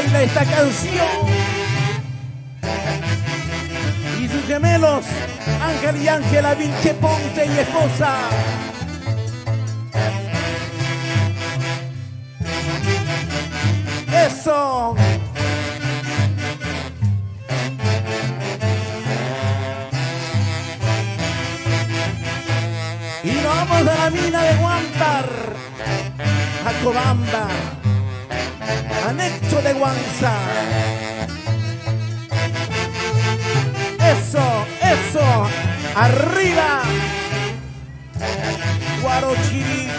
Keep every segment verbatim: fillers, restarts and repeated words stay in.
baila esta canción. Y sus gemelos, Ángel y Ángela Vilche Ponce y esposa. Eso. Y nos vamos a la mina de Huántar, a Cobamba, anexo de Guanza. Eso, eso, arriba, Guarochirí.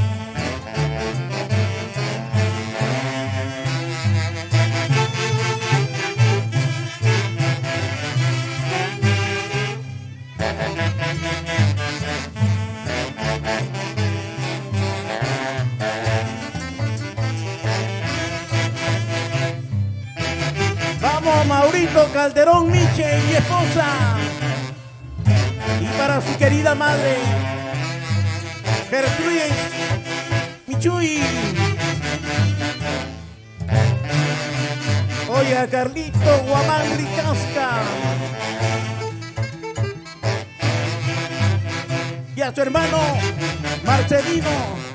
Maurito Calderón Miche y esposa, y para su querida madre Gertrudis Michuy. Oye, Carlito Guamán Ricasca y a su hermano Marcelino.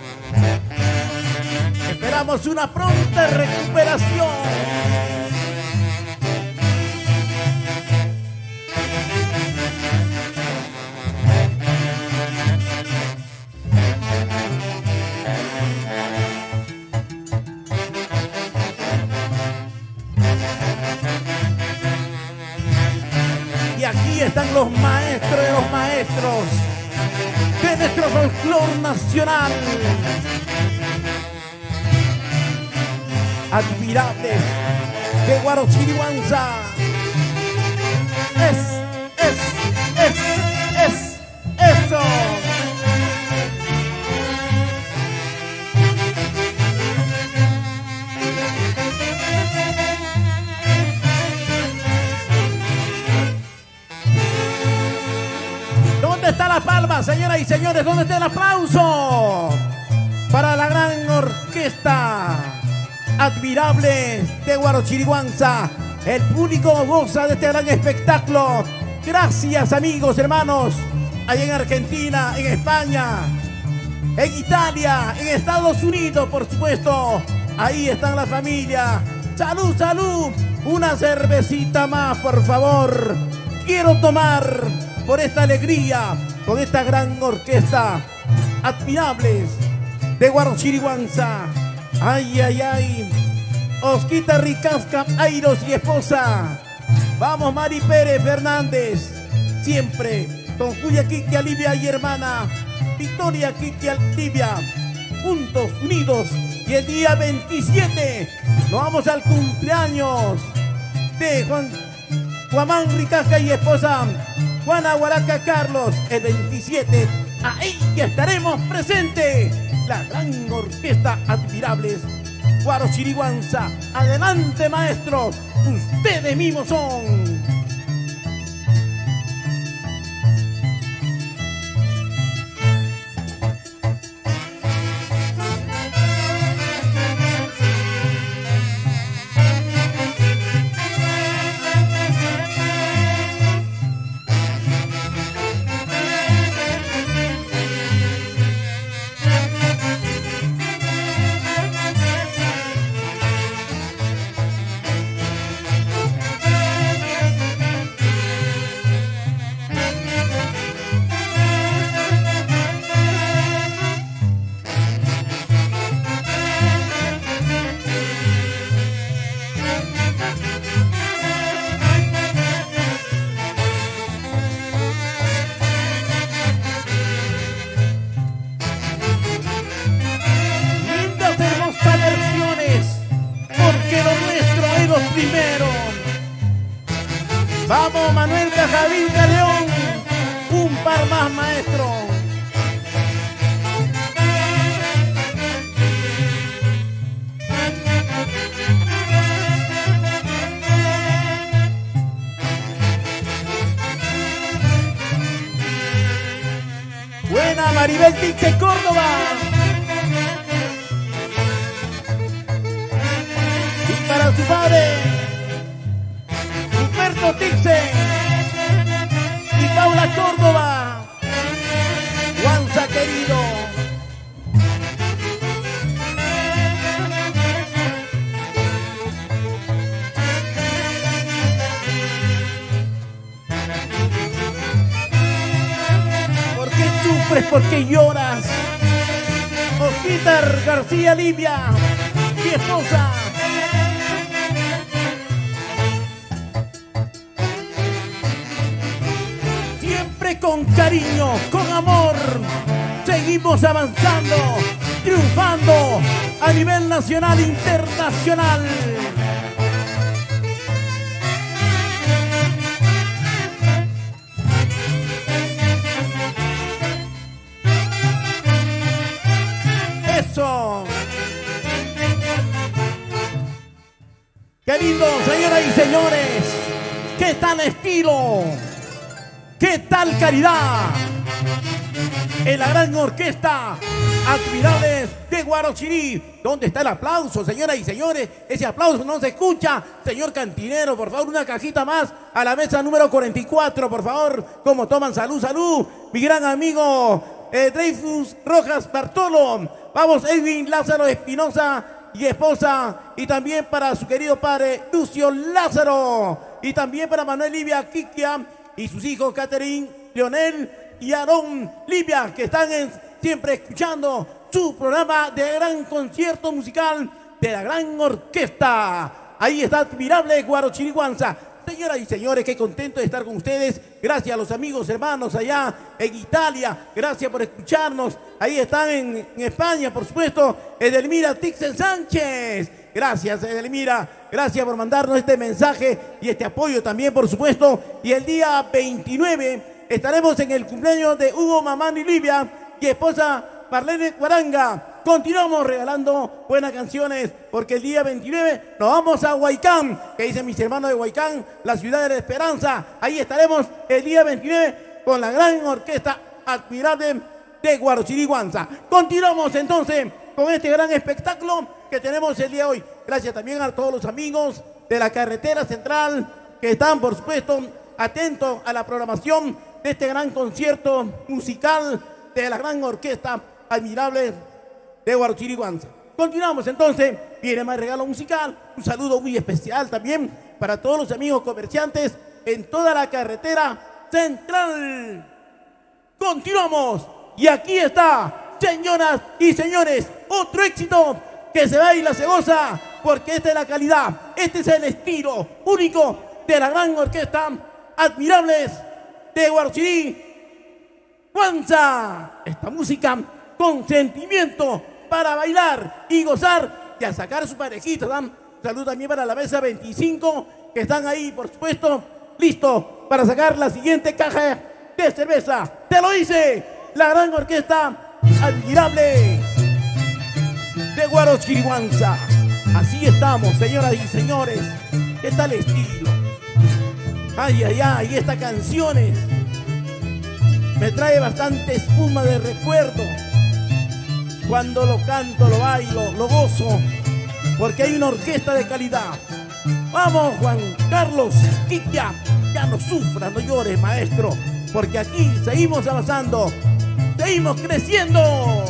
Esperamos una pronta recuperación. Y aquí están los maestros de los maestros de nuestro folclor nacional. Admirables de Guarochiriguanza. Es, es, es, es, eso. ¿Dónde está la palma, señoras y señores? ¿Dónde está el aplauso para la gran orquesta admirable de Guarochiriguanza? El público goza de este gran espectáculo. Gracias, amigos, hermanos, allá en Argentina, en España, en Italia, en Estados Unidos, por supuesto. Ahí están la familia. Salud, salud. Una cervecita más, por favor. Quiero tomar por esta alegría con esta gran orquesta admirables de Guarochiriguanza. Ay, ay, ay. Osquita Ricasca, Airos y esposa. Vamos, Mari Pérez Fernández. Siempre con Julia Kiki Alivia y hermana Victoria Kiki Alivia. Juntos, unidos. Y el día veintisiete nos vamos al cumpleaños de Juan Guamán Ricasca y esposa Juana Huaraca Carlos. El veintisiete, ahí ya estaremos presentes. La gran orquesta admirables Guarochiriguanza. Adelante, maestros, ustedes mismos son. Primero, vamos, Manuel Cajavinca León, un par más, maestro. Buena, Maribel Tique Córdoba. Y para para su padre, Humberto Tixen y Paula Córdoba. Guanza querido. ¿Por qué sufres? ¿Por qué lloras? Osquitar García Livia, mi esposa. Siempre con cariño, con amor, seguimos avanzando, triunfando a nivel nacional e internacional. Eso. Qué lindo, señoras y señores. ¿Qué tal estilo? ¿Qué tal calidad? En la gran orquesta Admirables de Guarochirí. ¿Dónde está el aplauso, señoras y señores? Ese aplauso no se escucha. Señor cantinero, por favor, una cajita más a la mesa número cuarenta y cuatro, por favor. Como toman, salud, salud. Mi gran amigo eh, Dreyfus Rojas Bartolo. Vamos, Edwin Lázaro Espinosa y esposa. Y también para su querido padre, Lucio Lázaro. Y también para Manuel Livia Quiquia y sus hijos, Catherine, Leonel y Aarón Livia, que están en, siempre escuchando su programa de gran concierto musical de la gran orquesta. Ahí está Admirable Guarochirí Guanza. Señoras y señores, qué contento de estar con ustedes. Gracias a los amigos, hermanos allá en Italia. Gracias por escucharnos. Ahí están en, en España, por supuesto, Edelmira Tixen Sánchez. Gracias, Edelmira. Gracias por mandarnos este mensaje y este apoyo también, por supuesto. Y el día veintinueve estaremos en el cumpleaños de Hugo Mamani Livia y esposa Marlene Guaranga. Continuamos regalando buenas canciones porque el día veintinueve nos vamos a Huaycán, que dicen mis hermanos de Huaycán, la ciudad de la esperanza. Ahí estaremos el día veintinueve con la gran orquesta Admirable de Guarochirí Guanza. Continuamos entonces con este gran espectáculo que tenemos el día de hoy. Gracias también a todos los amigos de la carretera central que están, por supuesto, atentos a la programación de este gran concierto musical de la gran orquesta Admirable de Guarochirí Guanza. Continuamos entonces, viene más regalo musical, un saludo muy especial también para todos los amigos comerciantes en toda la carretera central. Continuamos y aquí está, señoras y señores, otro éxito que se baila, se goza, porque esta es la calidad, este es el estilo único de la gran orquesta Admirables de Guarochirí Guanza. Esta música con sentimiento para bailar y gozar y a sacar su parejita. ¿Dan? Salud también para la mesa veinticinco que están ahí, por supuesto, listos para sacar la siguiente caja de cerveza. Te lo dice la gran orquesta Admirable de Guarochirí Guanza. Así estamos, señoras y señores. ¿Qué tal estilo? Ay, ay, ay, estas canciones me trae bastante espuma de recuerdo. Cuando lo canto, lo bailo, lo gozo, porque hay una orquesta de calidad. Vamos, Juan Carlos Quiquia, ya no sufras, no llores, maestro, porque aquí seguimos avanzando, seguimos creciendo.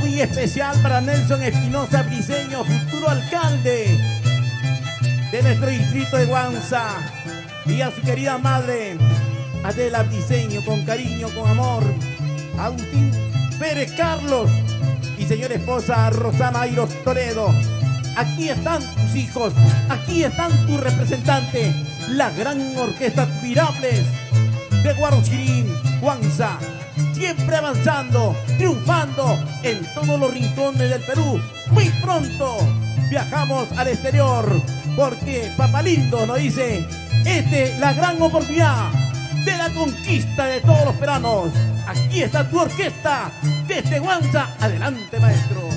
muy especial para Nelson Espinosa Briceño, futuro alcalde de nuestro distrito de Huanza, y a su querida madre Adela Briceño, con cariño, con amor. Agustín Pérez Carlos y señora esposa Rosana Airos Toledo. Aquí están tus hijos, aquí están tus representantes, la gran orquesta Admirables de Huarochirí, Huanza, siempre avanzando, triunfando en todos los rincones del Perú. Muy pronto viajamos al exterior, porque Papá Lindo nos dice, esta es la gran oportunidad de la conquista de todos los peruanos. Aquí está tu orquesta desde Huanza. Adelante, maestro.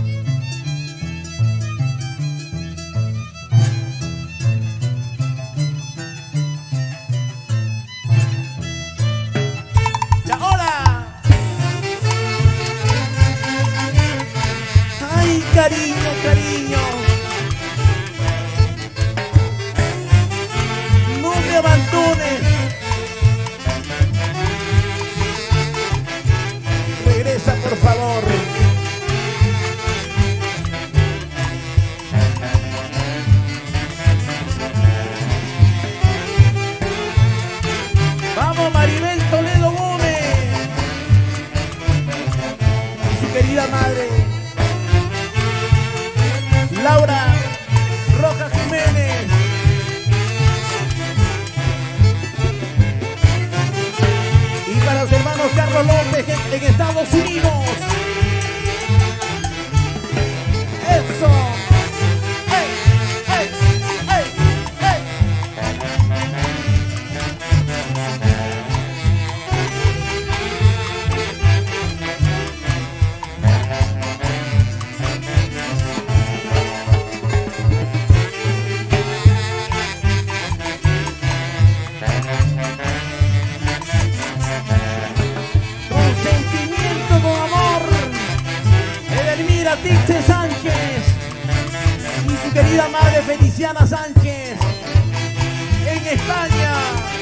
Y ahora, ay, cariño, cariño, no me abandones. Regresa, por favor. Vamos, Maribel Toledo Gómez y su querida madre Laura Rojas Jiménez. Y para los hermanos Carlos López en Estados Unidos. Eso. ¡Ey! ¡Ey! ¡Ey! ¡Ey! Tixe Sánchez y su querida madre Feliciana Sánchez en España.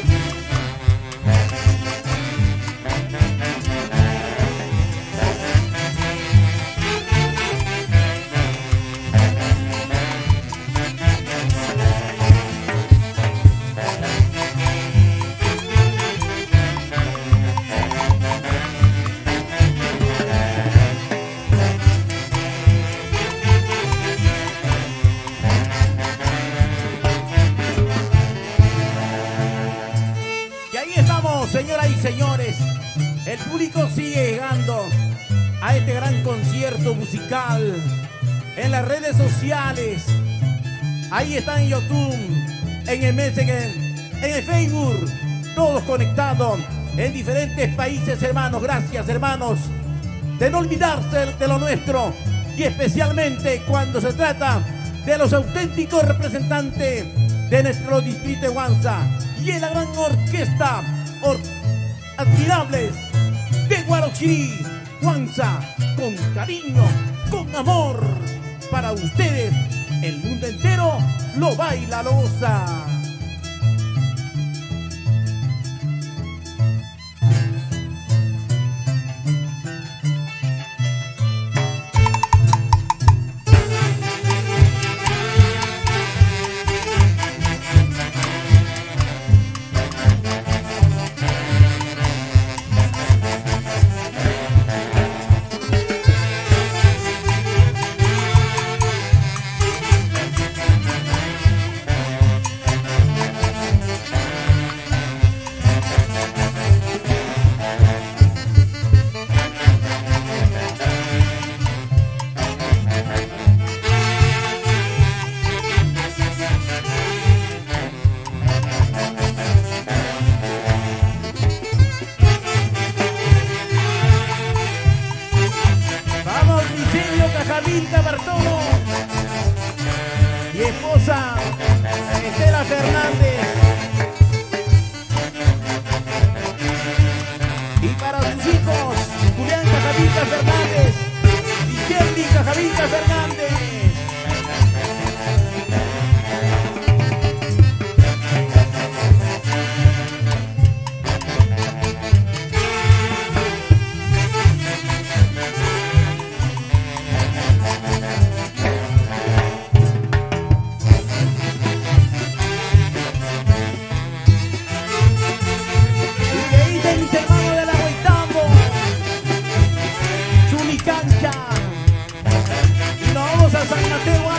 Señoras y señores, el público sigue llegando a este gran concierto musical en las redes sociales. Ahí está en YouTube, en el Messenger, en el Facebook, todos conectados en diferentes países, hermanos. Gracias, hermanos, de no olvidarse de lo nuestro, y especialmente cuando se trata de los auténticos representantes de nuestro distrito de Huanza y en la gran orquesta Or Admirables de Huarochirí, Huanza, con cariño, con amor, para ustedes. El mundo entero lo baila, lo goza. Vilca Bartolo y esposa Estela Fernández, y para sus hijos Julián Cajavilca Fernández y Kelly Cajavilca Fernández.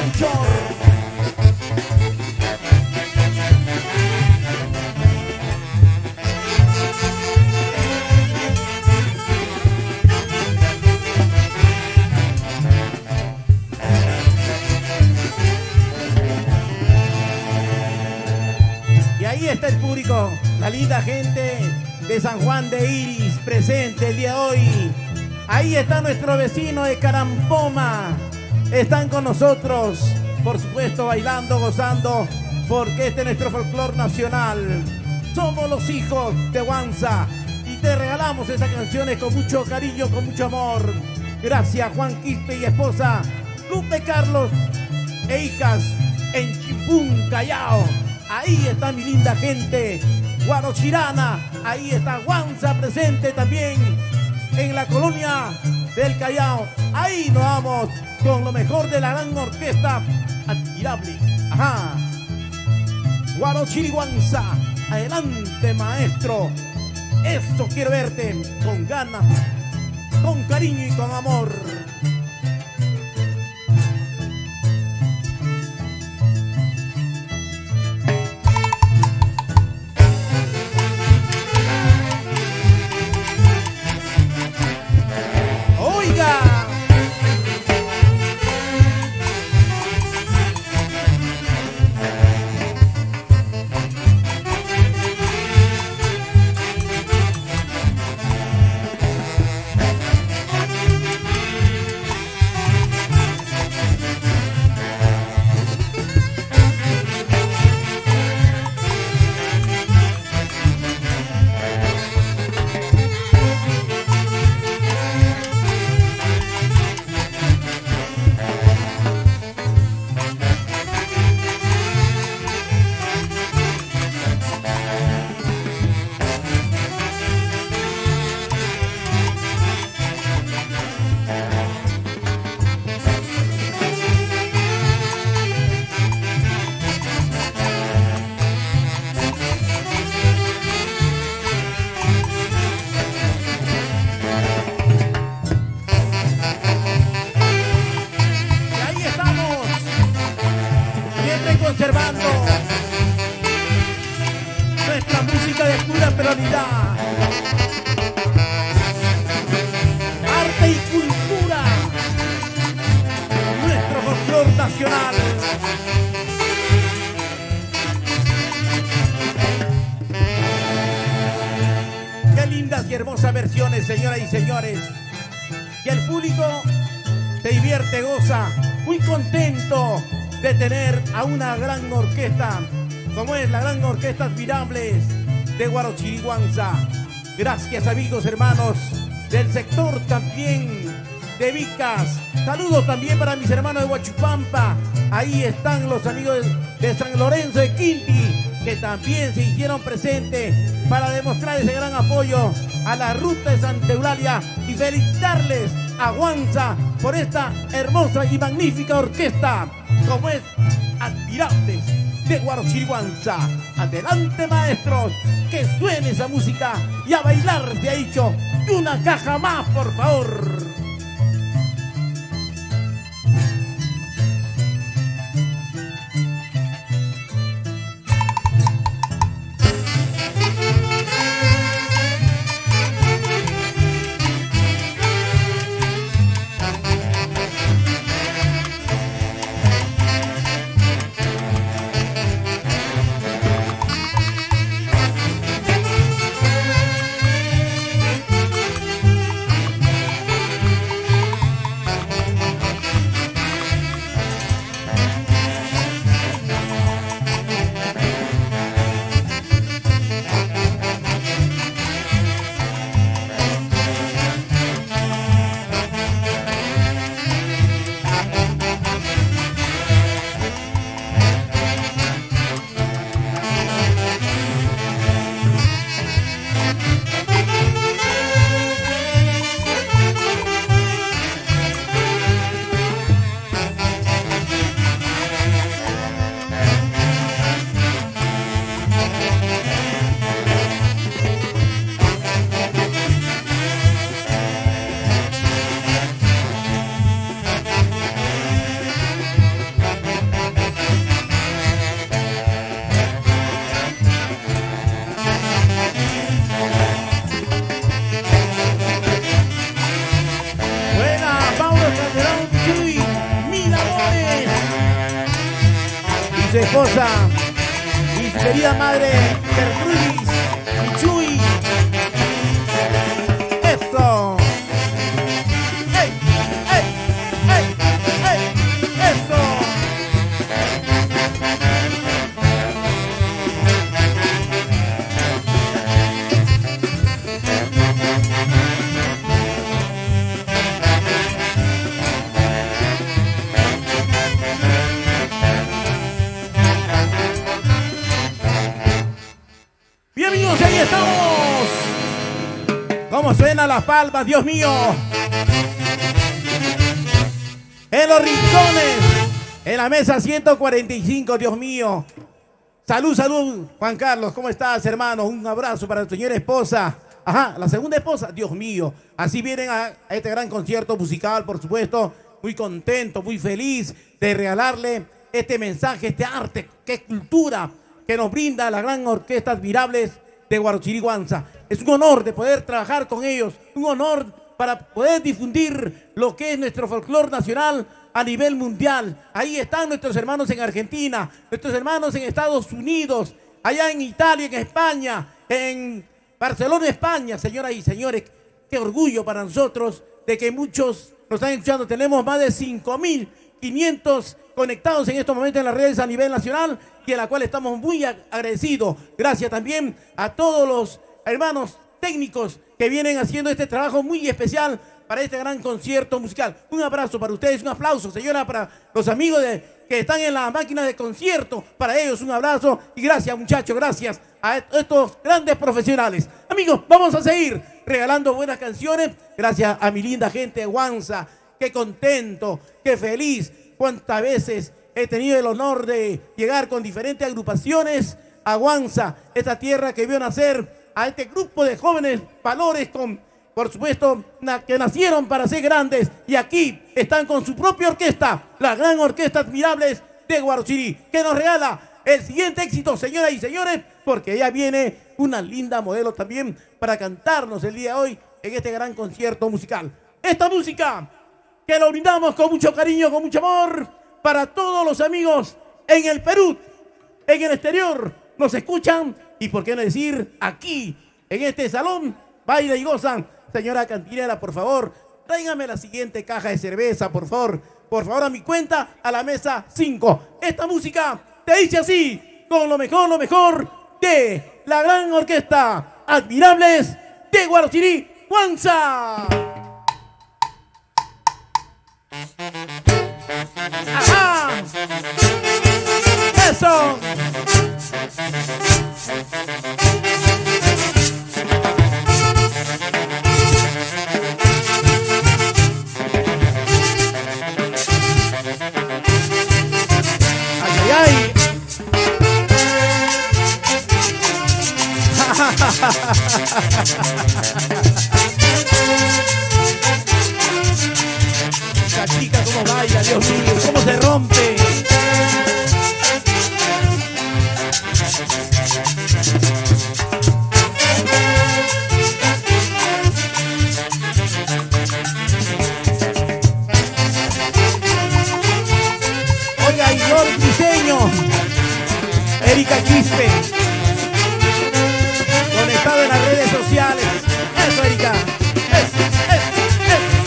Melchor. Y ahí está el público, la linda gente de San Juan de Iris presente el día de hoy. Ahí está nuestro vecino de Carampoma. Están con nosotros, por supuesto, bailando, gozando, porque este es nuestro folclor nacional. Somos los hijos de Huanza y te regalamos estas canciones con mucho cariño, con mucho amor. Gracias, Juan Quispe y esposa Lupe Carlos e hijas en Chimpún, Callao. Ahí está mi linda gente guarochirana. Ahí está Huanza presente también en la colonia del Callao. Ahí nos vamos con lo mejor de la gran orquesta admirable. Ajá. Guarochiriguanza. Adelante, maestro. Eso quiero verte con ganas, con cariño y con amor. Conservando nuestra música de pura peronidad, arte y cultura, nuestro folclor nacional. Qué lindas y hermosas versiones, señoras y señores. Y el público se divierte, goza, muy contento de tener a una gran orquesta, como es la gran orquesta Admirables de Guarochiriguanza. Gracias, amigos, hermanos del sector también de Vicas. Saludos también para mis hermanos de Huachupampa. Ahí están los amigos de San Lorenzo de Quinti, que también se hicieron presentes para demostrar ese gran apoyo a la ruta de Santa Eulalia y felicitarles a Huanza por esta hermosa y magnífica orquesta, como es Admirables de Guarochiriguanza. Adelante, maestros, que suene esa música y a bailar se ha dicho. Y una caja más, por favor. su esposa y su querida madre Gertrudis y Chuy. ¡Eso! ¡Ey! ¡Ey! ¡Ey! ¡Ey! ¡Eso! Bien, amigos, ahí estamos. ¿Cómo suenan las palmas, Dios mío? En los rincones, en la mesa ciento cuarenta y cinco, Dios mío. Salud, salud, Juan Carlos, ¿cómo estás, hermano? Un abrazo para tu señora esposa. Ajá, la segunda esposa, Dios mío. Así vienen a, a este gran concierto musical, por supuesto. Muy contento, muy feliz de regalarle este mensaje, este arte, qué cultura que nos brinda la gran orquesta Admirables de Guarochiriguanza. Es un honor de poder trabajar con ellos, un honor para poder difundir lo que es nuestro folclore nacional a nivel mundial. Ahí están nuestros hermanos en Argentina, nuestros hermanos en Estados Unidos, allá en Italia, en España, en Barcelona, España. Señoras y señores, qué orgullo para nosotros de que muchos nos están escuchando. Tenemos más de cinco mil quinientos conectados en estos momentos en las redes a nivel nacional, y a la cual estamos muy agradecidos. Gracias también a todos los hermanos técnicos que vienen haciendo este trabajo muy especial para este gran concierto musical. Un abrazo para ustedes, un aplauso, señora, para los amigos de, que están en la máquina de concierto. Para ellos un abrazo y gracias, muchachos, gracias a estos grandes profesionales. Amigos, vamos a seguir regalando buenas canciones. Gracias a mi linda gente de Guanza. Qué contento, qué feliz. Cuántas veces he tenido el honor de llegar con diferentes agrupaciones a Guanza, esta tierra que vio nacer a este grupo de jóvenes valores, con, por supuesto, na, que nacieron para ser grandes, y aquí están con su propia orquesta, la gran orquesta Admirables de Guarochirí, que nos regala el siguiente éxito, señoras y señores, porque ya viene una linda modelo también para cantarnos el día de hoy en este gran concierto musical. Esta música que lo brindamos con mucho cariño, con mucho amor, para todos los amigos en el Perú, en el exterior, nos escuchan, y por qué no decir aquí, en este salón, baila y gozan. Señora cantinera, por favor, tráigame la siguiente caja de cerveza, por favor, por favor, a mi cuenta, a la mesa cinco. Esta música te dice así, con lo mejor, lo mejor de la gran orquesta Admirables de Guarochiriguanza. ¡Ajá! ¡Eso! ¡Ay, ay, ay! La chica cómo baila, Dios mío, cómo se rompe. Oiga, Igor Diseño, Erika Quispe, conectado en las redes sociales. Eso, Erika. Eso, eso, eso.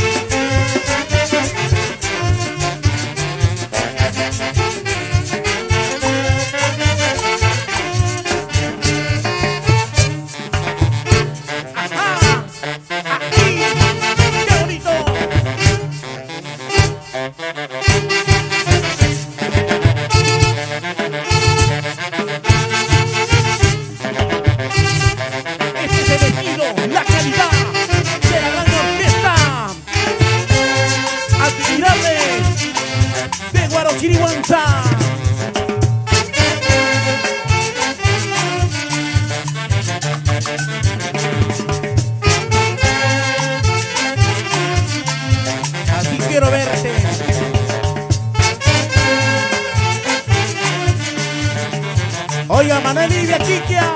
Guarochiriguanza. Así quiero verte. Oiga, Manuel Livia Chiquia.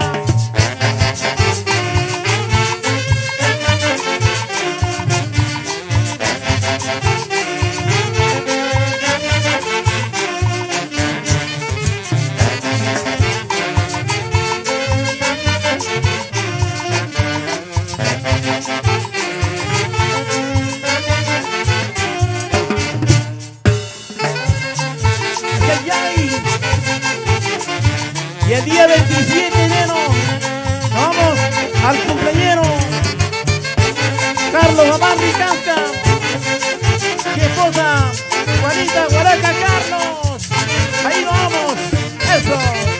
El día veintisiete de enero vamos al cumpleañero Carlos Amarri Casca, mi esposa Juanita Guaraca Carlos. Ahí vamos, eso.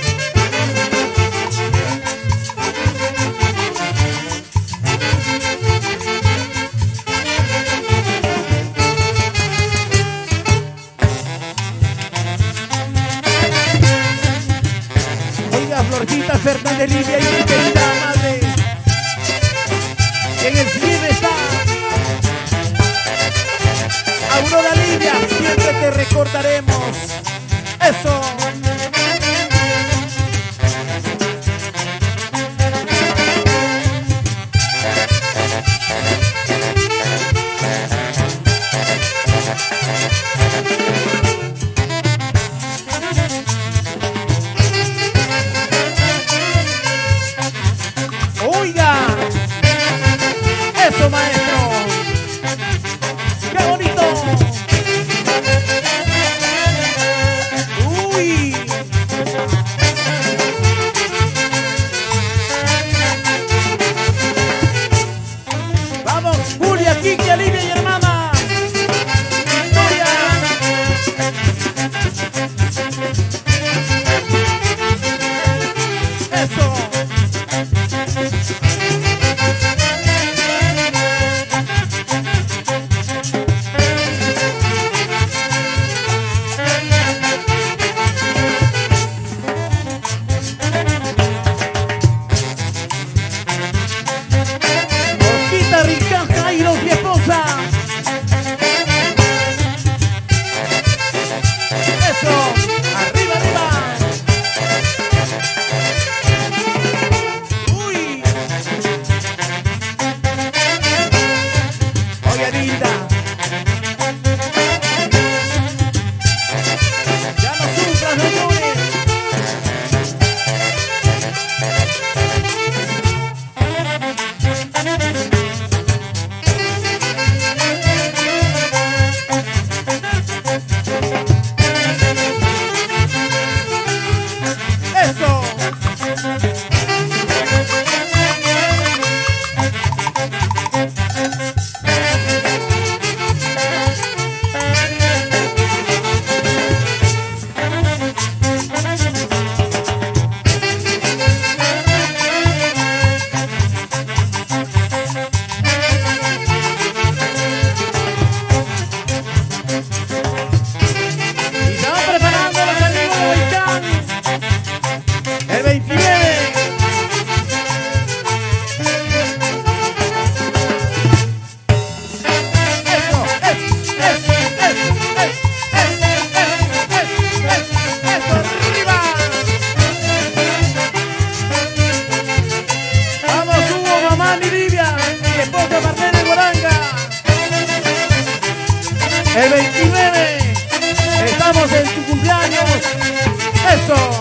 Florcita Fernández Livia y mi querida madre, en el cine está Aurora Livia, siempre te recordaremos. Eso. Oiga, eso maestro, qué bonito. Uy, vamos, Julia, Kiki, Olivia y hermana Victoria. Eso. El veintinueve, estamos en tu cumpleaños. Eso.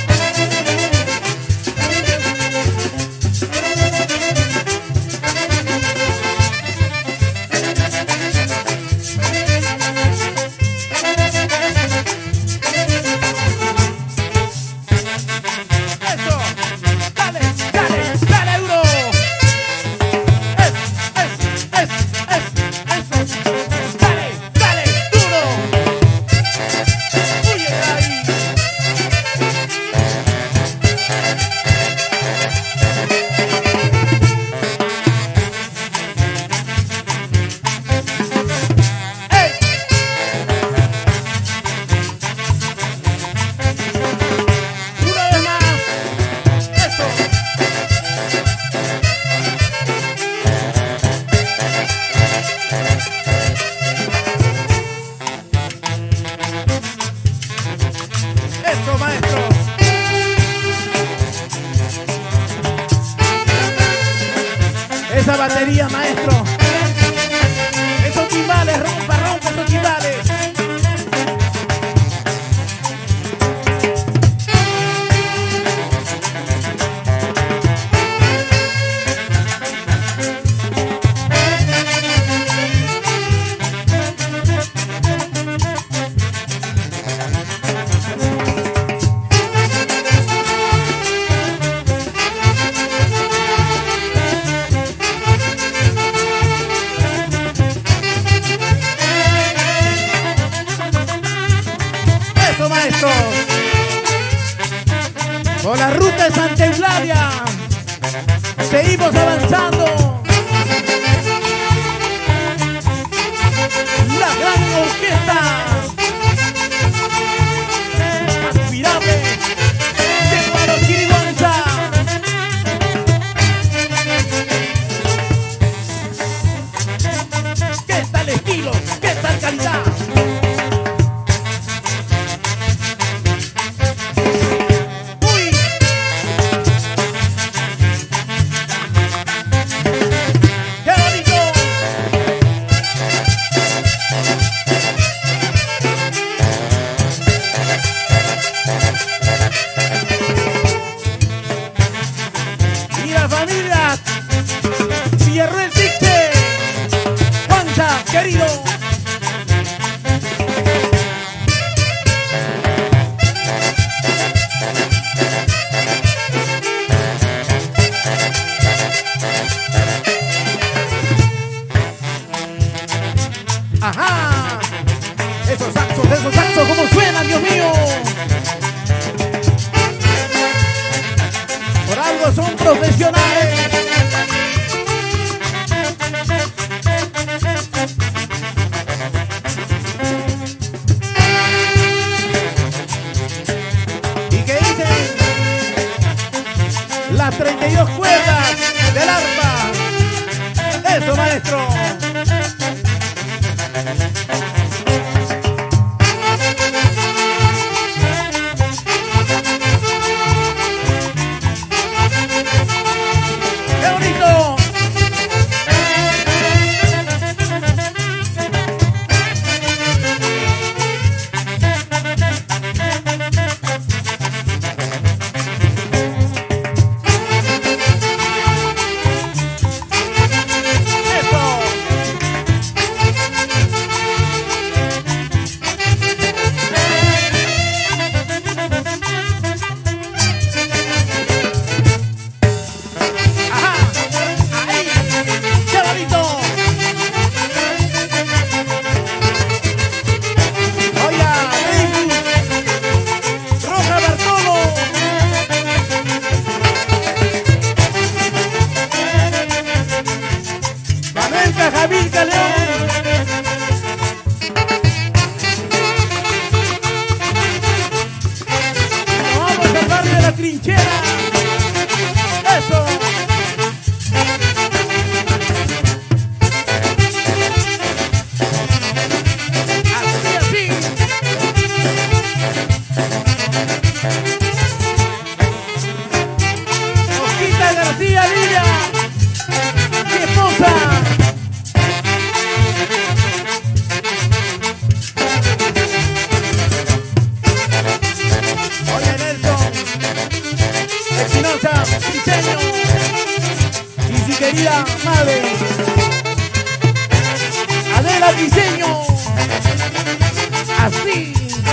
Eso, maestro. Esa batería, maestro. Esos timbales, rompa, rompa esos timbales. Por la ruta de Santa Eulalia seguimos avanzando. La gran orquesta admirable de Guaro Chiriguanza. ¿Qué tal estilo? ¿Qué tal calidad? Querido, ajá, esos saxos, esos saxos, ¿cómo suenan, Dios mío? Por algo son profesionales. Las treinta y dos cuerdas del arpa. Eso, maestro. ¡Qué bonito! Javilca León. Vamos al barrio de la Trinchera. Eso. Así, así. Osquita García Lidia. Mi esposa. Diseño y su querida madre Adela Diseño, así.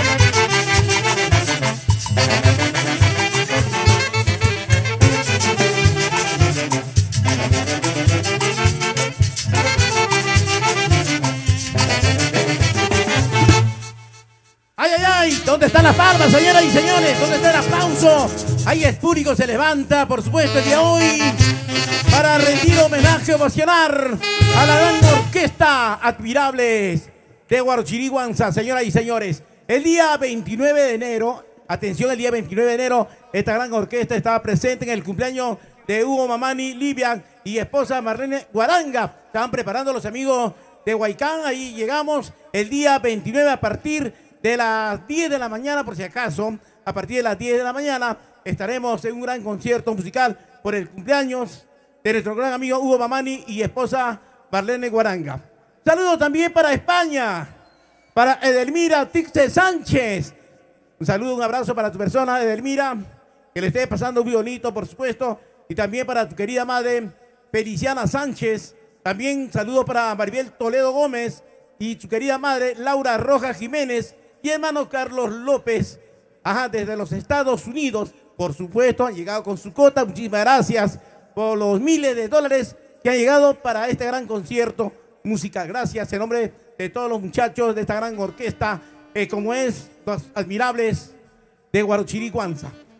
Ay, ay, ay, ¿dónde están las palmas, señoras y señores? ¿Dónde está el aplauso? Ahí el público se levanta, por supuesto, el día de hoy para rendir homenaje ovacionar a la gran orquesta admirables de Guaro Chiriguanza, señoras y señores. El día veintinueve de enero, atención, el día veintinueve de enero, esta gran orquesta estaba presente en el cumpleaños de Hugo Mamani, Livia y esposa Marlene Guaranga. Estaban preparando los amigos de Huaycán, ahí llegamos el día veintinueve a partir de las diez de la mañana, por si acaso, a partir de las diez de la mañana, estaremos en un gran concierto musical por el cumpleaños de nuestro gran amigo Hugo Mamani y esposa Marlene Guaranga. Saludos también para España, para Edelmira Tixe Sánchez. Un saludo, un abrazo para tu persona, Edelmira, que le esté pasando muy bonito, por supuesto. Y también para tu querida madre, Feliciana Sánchez. También saludos para Maribel Toledo Gómez y su querida madre, Laura Rojas Jiménez. Y hermano Carlos López, ajá, desde los Estados Unidos, por supuesto, han llegado con su cota. Muchísimas gracias por los miles de dólares que han llegado para este gran concierto musical. Gracias en nombre de todos los muchachos de esta gran orquesta, eh, como es los admirables de Guaro Chiriguanza.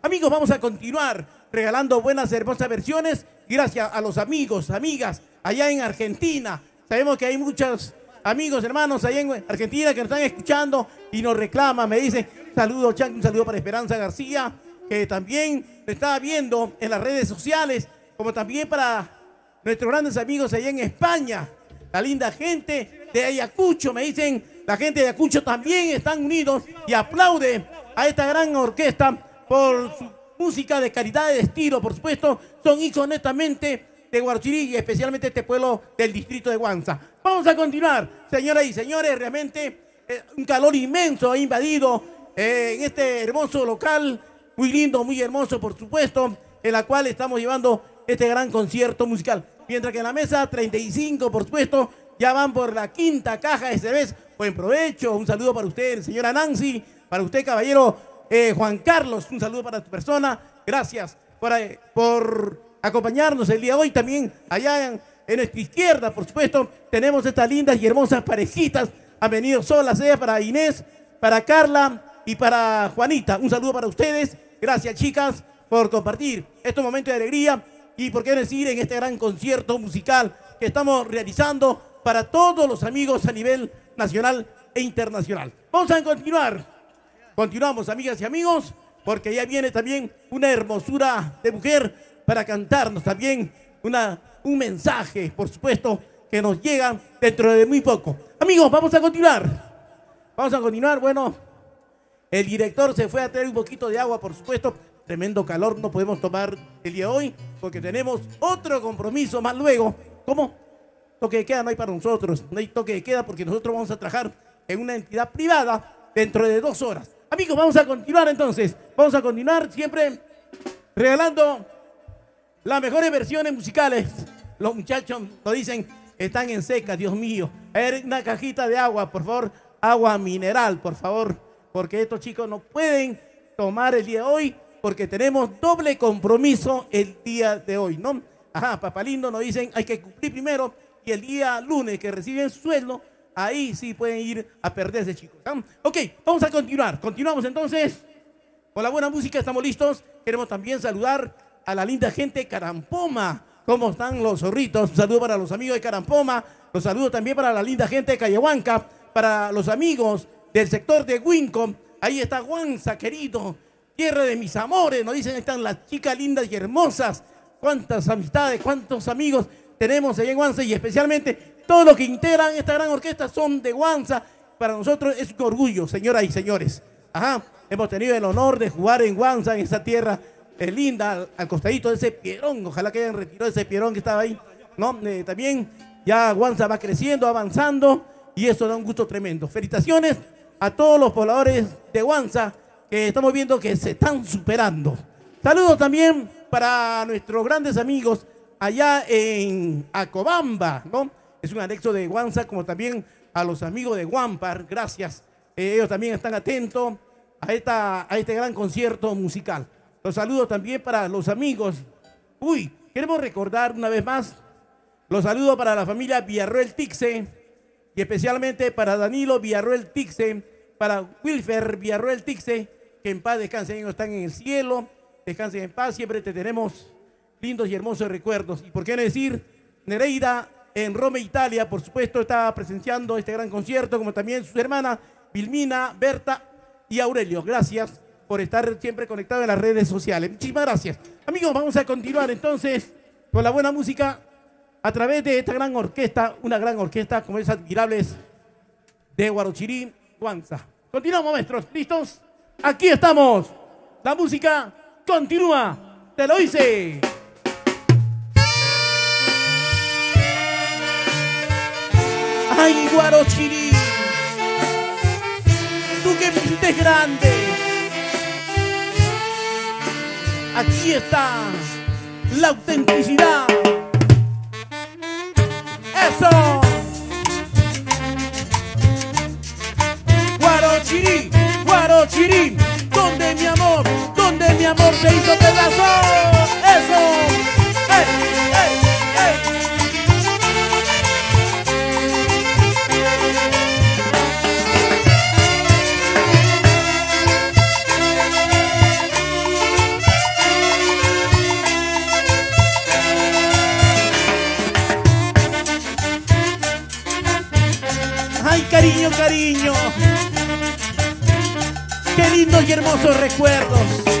Amigos, vamos a continuar regalando buenas, hermosas versiones. Gracias a los amigos, amigas, allá en Argentina. Sabemos que hay muchos amigos, hermanos, allá en Argentina que nos están escuchando y nos reclaman, me dicen, saludo, Chan, un saludo para Esperanza García, que también me estaba viendo en las redes sociales, como también para nuestros grandes amigos allá en España, la linda gente de Ayacucho, me dicen, la gente de Ayacucho también están unidos y aplaude a esta gran orquesta por su música de calidad, de estilo, por supuesto, son hijos netamente de Guarochirí y especialmente este pueblo del distrito de Huanza. Vamos a continuar, señoras y señores, realmente eh, un calor inmenso ha invadido eh, en este hermoso local, muy lindo, muy hermoso, por supuesto, en la cual estamos llevando este gran concierto musical. Mientras que en la mesa treinta y cinco, por supuesto, ya van por la quinta caja esta vez. Buen provecho, un saludo para usted, señora Nancy, para usted, caballero eh, Juan Carlos, un saludo para tu persona. Gracias por, eh, por acompañarnos el día de hoy. También allá en, en nuestra izquierda, por supuesto, tenemos estas lindas y hermosas parejitas. Han venido solas, eh, para Inés, para Carla y para Juanita. Un saludo para ustedes. Gracias, chicas, por compartir estos momentos de alegría y por qué decir en este gran concierto musical que estamos realizando para todos los amigos a nivel nacional e internacional. Vamos a continuar. Continuamos, amigas y amigos, porque ya viene también una hermosura de mujer para cantarnos también una, un mensaje, por supuesto, que nos llega dentro de muy poco. Amigos, vamos a continuar. Vamos a continuar. Bueno, el director se fue a traer un poquito de agua, por supuesto. Tremendo calor, no podemos tomar el día de hoy porque tenemos otro compromiso más luego. ¿Cómo? Toque de queda no hay para nosotros, no hay toque de queda porque nosotros vamos a trabajar en una entidad privada dentro de dos horas. Amigos, vamos a continuar entonces, vamos a continuar siempre regalando las mejores versiones musicales. Los muchachos nos dicen, están en seca, Dios mío. A ver, una cajita de agua, por favor, agua mineral, por favor, porque estos chicos no pueden tomar el día de hoy porque tenemos doble compromiso el día de hoy, ¿no? Ajá, papá lindo, nos dicen, hay que cumplir primero y el día lunes que reciben sueldo, ahí sí pueden ir a perderse, chicos. ¿No? Ok, vamos a continuar. Continuamos entonces con la buena música, estamos listos. Queremos también saludar a la linda gente de Carampoma. ¿Cómo están los zorritos? Un saludo para los amigos de Carampoma. Los saludo también para la linda gente de Cayahuanca, para los amigos del sector de Huincom. Ahí está Huanza, querido. Tierra de mis amores, nos dicen, están las chicas lindas y hermosas. Cuántas amistades, cuántos amigos tenemos allá en Huanza y especialmente todos los que integran esta gran orquesta son de Huanza. Para nosotros es un orgullo, señoras y señores. Ajá, hemos tenido el honor de jugar en Huanza, en esa tierra eh, linda, al, al costadito de ese pierón. Ojalá que hayan retirado ese pierón que estaba ahí. ¿No? Eh, también ya Huanza va creciendo, avanzando y eso da un gusto tremendo. Felicitaciones a todos los pobladores de Huanza que estamos viendo que se están superando. Saludos también para nuestros grandes amigos allá en Acobamba, ¿no? Es un anexo de Huanza, como también a los amigos de Huampar, gracias. Eh, ellos también están atentos a, esta, a este gran concierto musical. Los saludos también para los amigos. Uy, queremos recordar una vez más los saludos para la familia Villarroel Tixe y especialmente para Danilo Villarroel Tixe, para Wilfer Villarroel Tixe, que en paz descansen, ellos están en el cielo, descansen en paz, siempre te tenemos lindos y hermosos recuerdos. Y por qué no decir, Nereida en Roma, Italia, por supuesto, está presenciando este gran concierto, como también sus hermanas Vilmina, Berta y Aurelio. Gracias por estar siempre conectados en las redes sociales. Muchísimas gracias. Amigos, vamos a continuar entonces con la buena música a través de esta gran orquesta, una gran orquesta como es Admirables de Guarochirí, Huanza. Continuamos, maestros. ¿Listos? Aquí estamos. La música continúa. Te lo hice. Ay, Guarochirí, tú que me hiciste grande. Aquí está la autenticidad. Eso. Guarochirí, Guarochirí, donde mi amor, donde mi amor se hizo pedazo. Eso. ¡Ey, ey, ey! Qué lindos y hermosos recuerdos.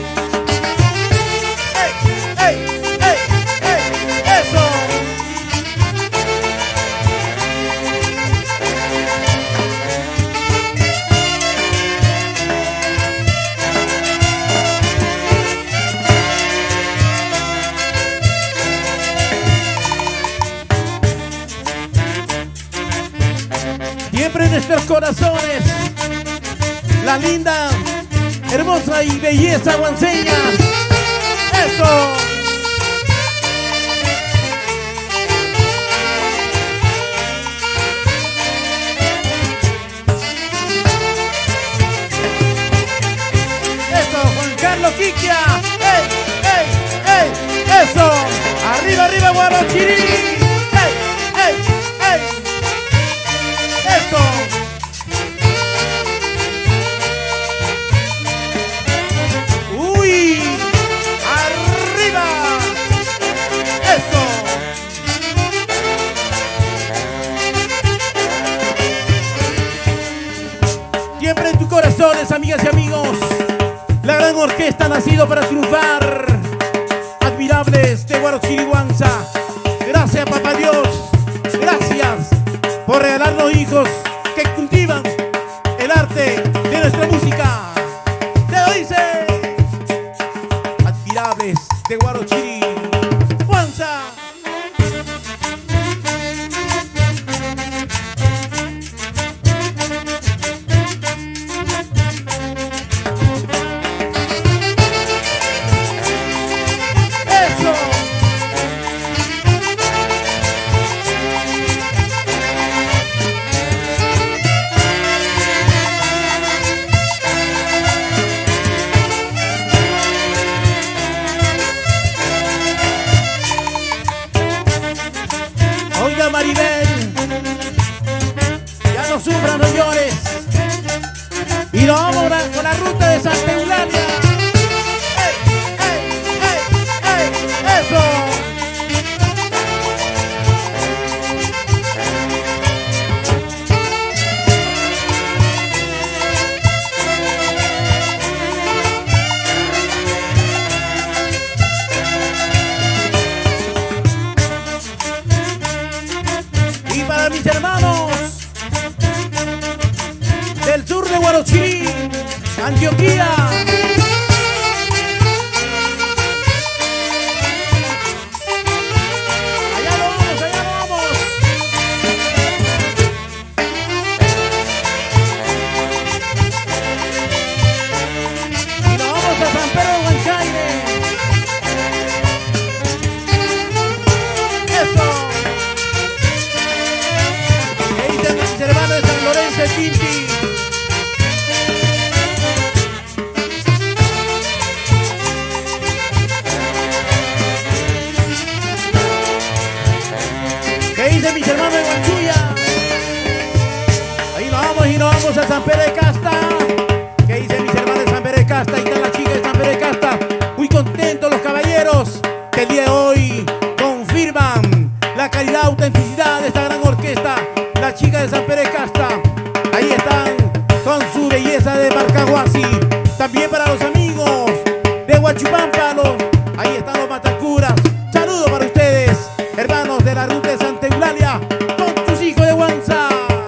¡Ey, ey, ey, ey! ¡Eso! Siempre en nuestros corazones la linda, hermosa y belleza guanceña. ¡Eso! ¡Eso! Juan Carlos Quiquia. ¡Ey, ey, ey! ¡Eso! ¡Arriba, arriba, Guarochirí! ¡Ey, ey, ey! ¡Eso! ¡Uy! ¡Arriba! ¡Eso! Siempre en tus corazones, amigas y amigos, la gran orquesta ha nacido para triunfar. Admirables de Guarochiriguanza. Gracias, papá Dios. Gracias por regalarnos hijos que cultivan el arte de nuestra música. Te lo dice Admirables de Guarochiriguanza. Oiga, Maribel, ya no sufran, no llores. Y nos vamos con la ruta de Santa Eulalia. ¡Ey, ey, ey, ey! ¡Eso! Para mis hermanos del sur de Guarochirí, Antioquia. Allá vamos, allá vamos. Y nos vamos a San Pedro de Huancaire. Eso. Mis hermanos de San Lorenzo de Tinti. ¿Qué dicen mis hermanos de Guanchuya? Ahí nos vamos y nos vamos a San Pedro de Casta. ¿Qué dicen mis hermanos de San Pedro de Casta? Ahí están las chicas de San Pedro de Casta. Muy contentos los caballeros que el día de hoy confirman la calidad, autenticidad de esta gran orquesta. Las chicas de San Pedro de Casta, ahí están con su belleza de Marcahuasi. También para los amigos de Huachupampa, los, ahí están los Matacuras. Saludos para ustedes, hermanos de la ruta de Santa Eulalia, con sus hijos de Guanza.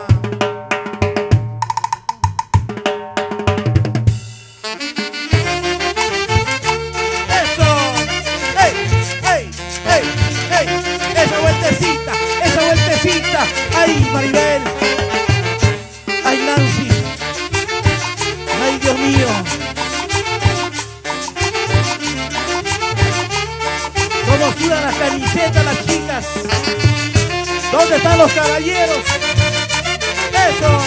Eso, ey, ey, ey, ey, esa vueltecita, esa vueltecita. ¡Ay, Maribel! ¡Ay, Nancy! ¡Ay, Dios mío! ¿Cómo sudan las camisetas las chicas? ¿Dónde están los caballeros? ¡Eso!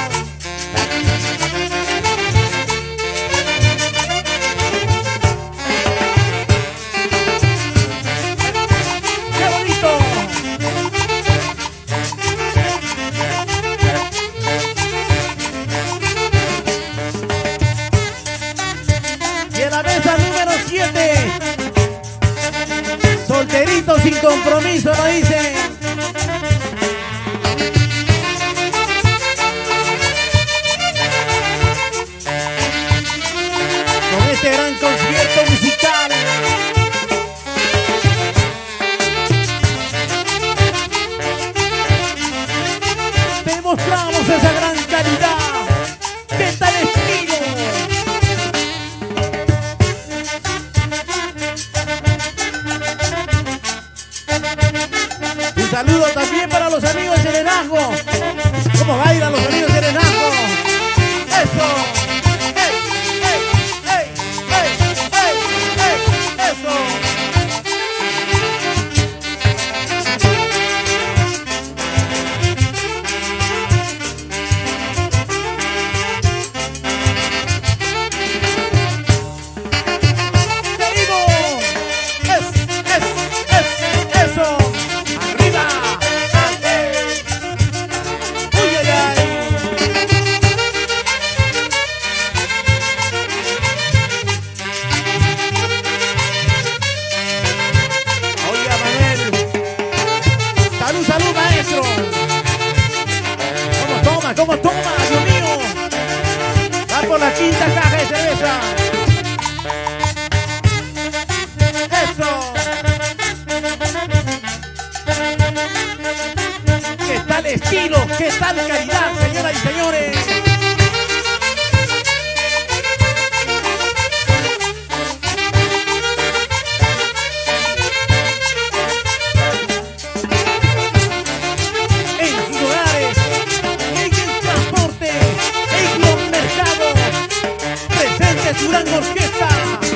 ¡Qué bonito! Y en la mesa número siete, solterito sin compromiso, lo dice. este gran concierto musical. Demostramos esa gran calidad. ¿Qué tal estilo? Un saludo también para los amigos de Serenazgo. ¿Cómo bailan los amigos de Serenazgo? ¡Eso! ¡Ey! ¡Ey! ¡Ey! ¡Ey! ¡Ey! ¡Ey! ¡Eso! ¡Seguimos! ¡Es! ¡Es! ¡Es! ¡Eso! ¡Arriba! ¡Uy, ay, ay! Oiga, Manuel. Salud, salud, maestro. ¿Cómo toma? ¿Cómo toma? Dios mío. Va por la quinta caja de cerveza. Eso. ¿Qué tal estilo? ¿Qué tal calidad, señoras y señores? En sus hogares, en el transporte, en los mercados, presente su gran orquesta.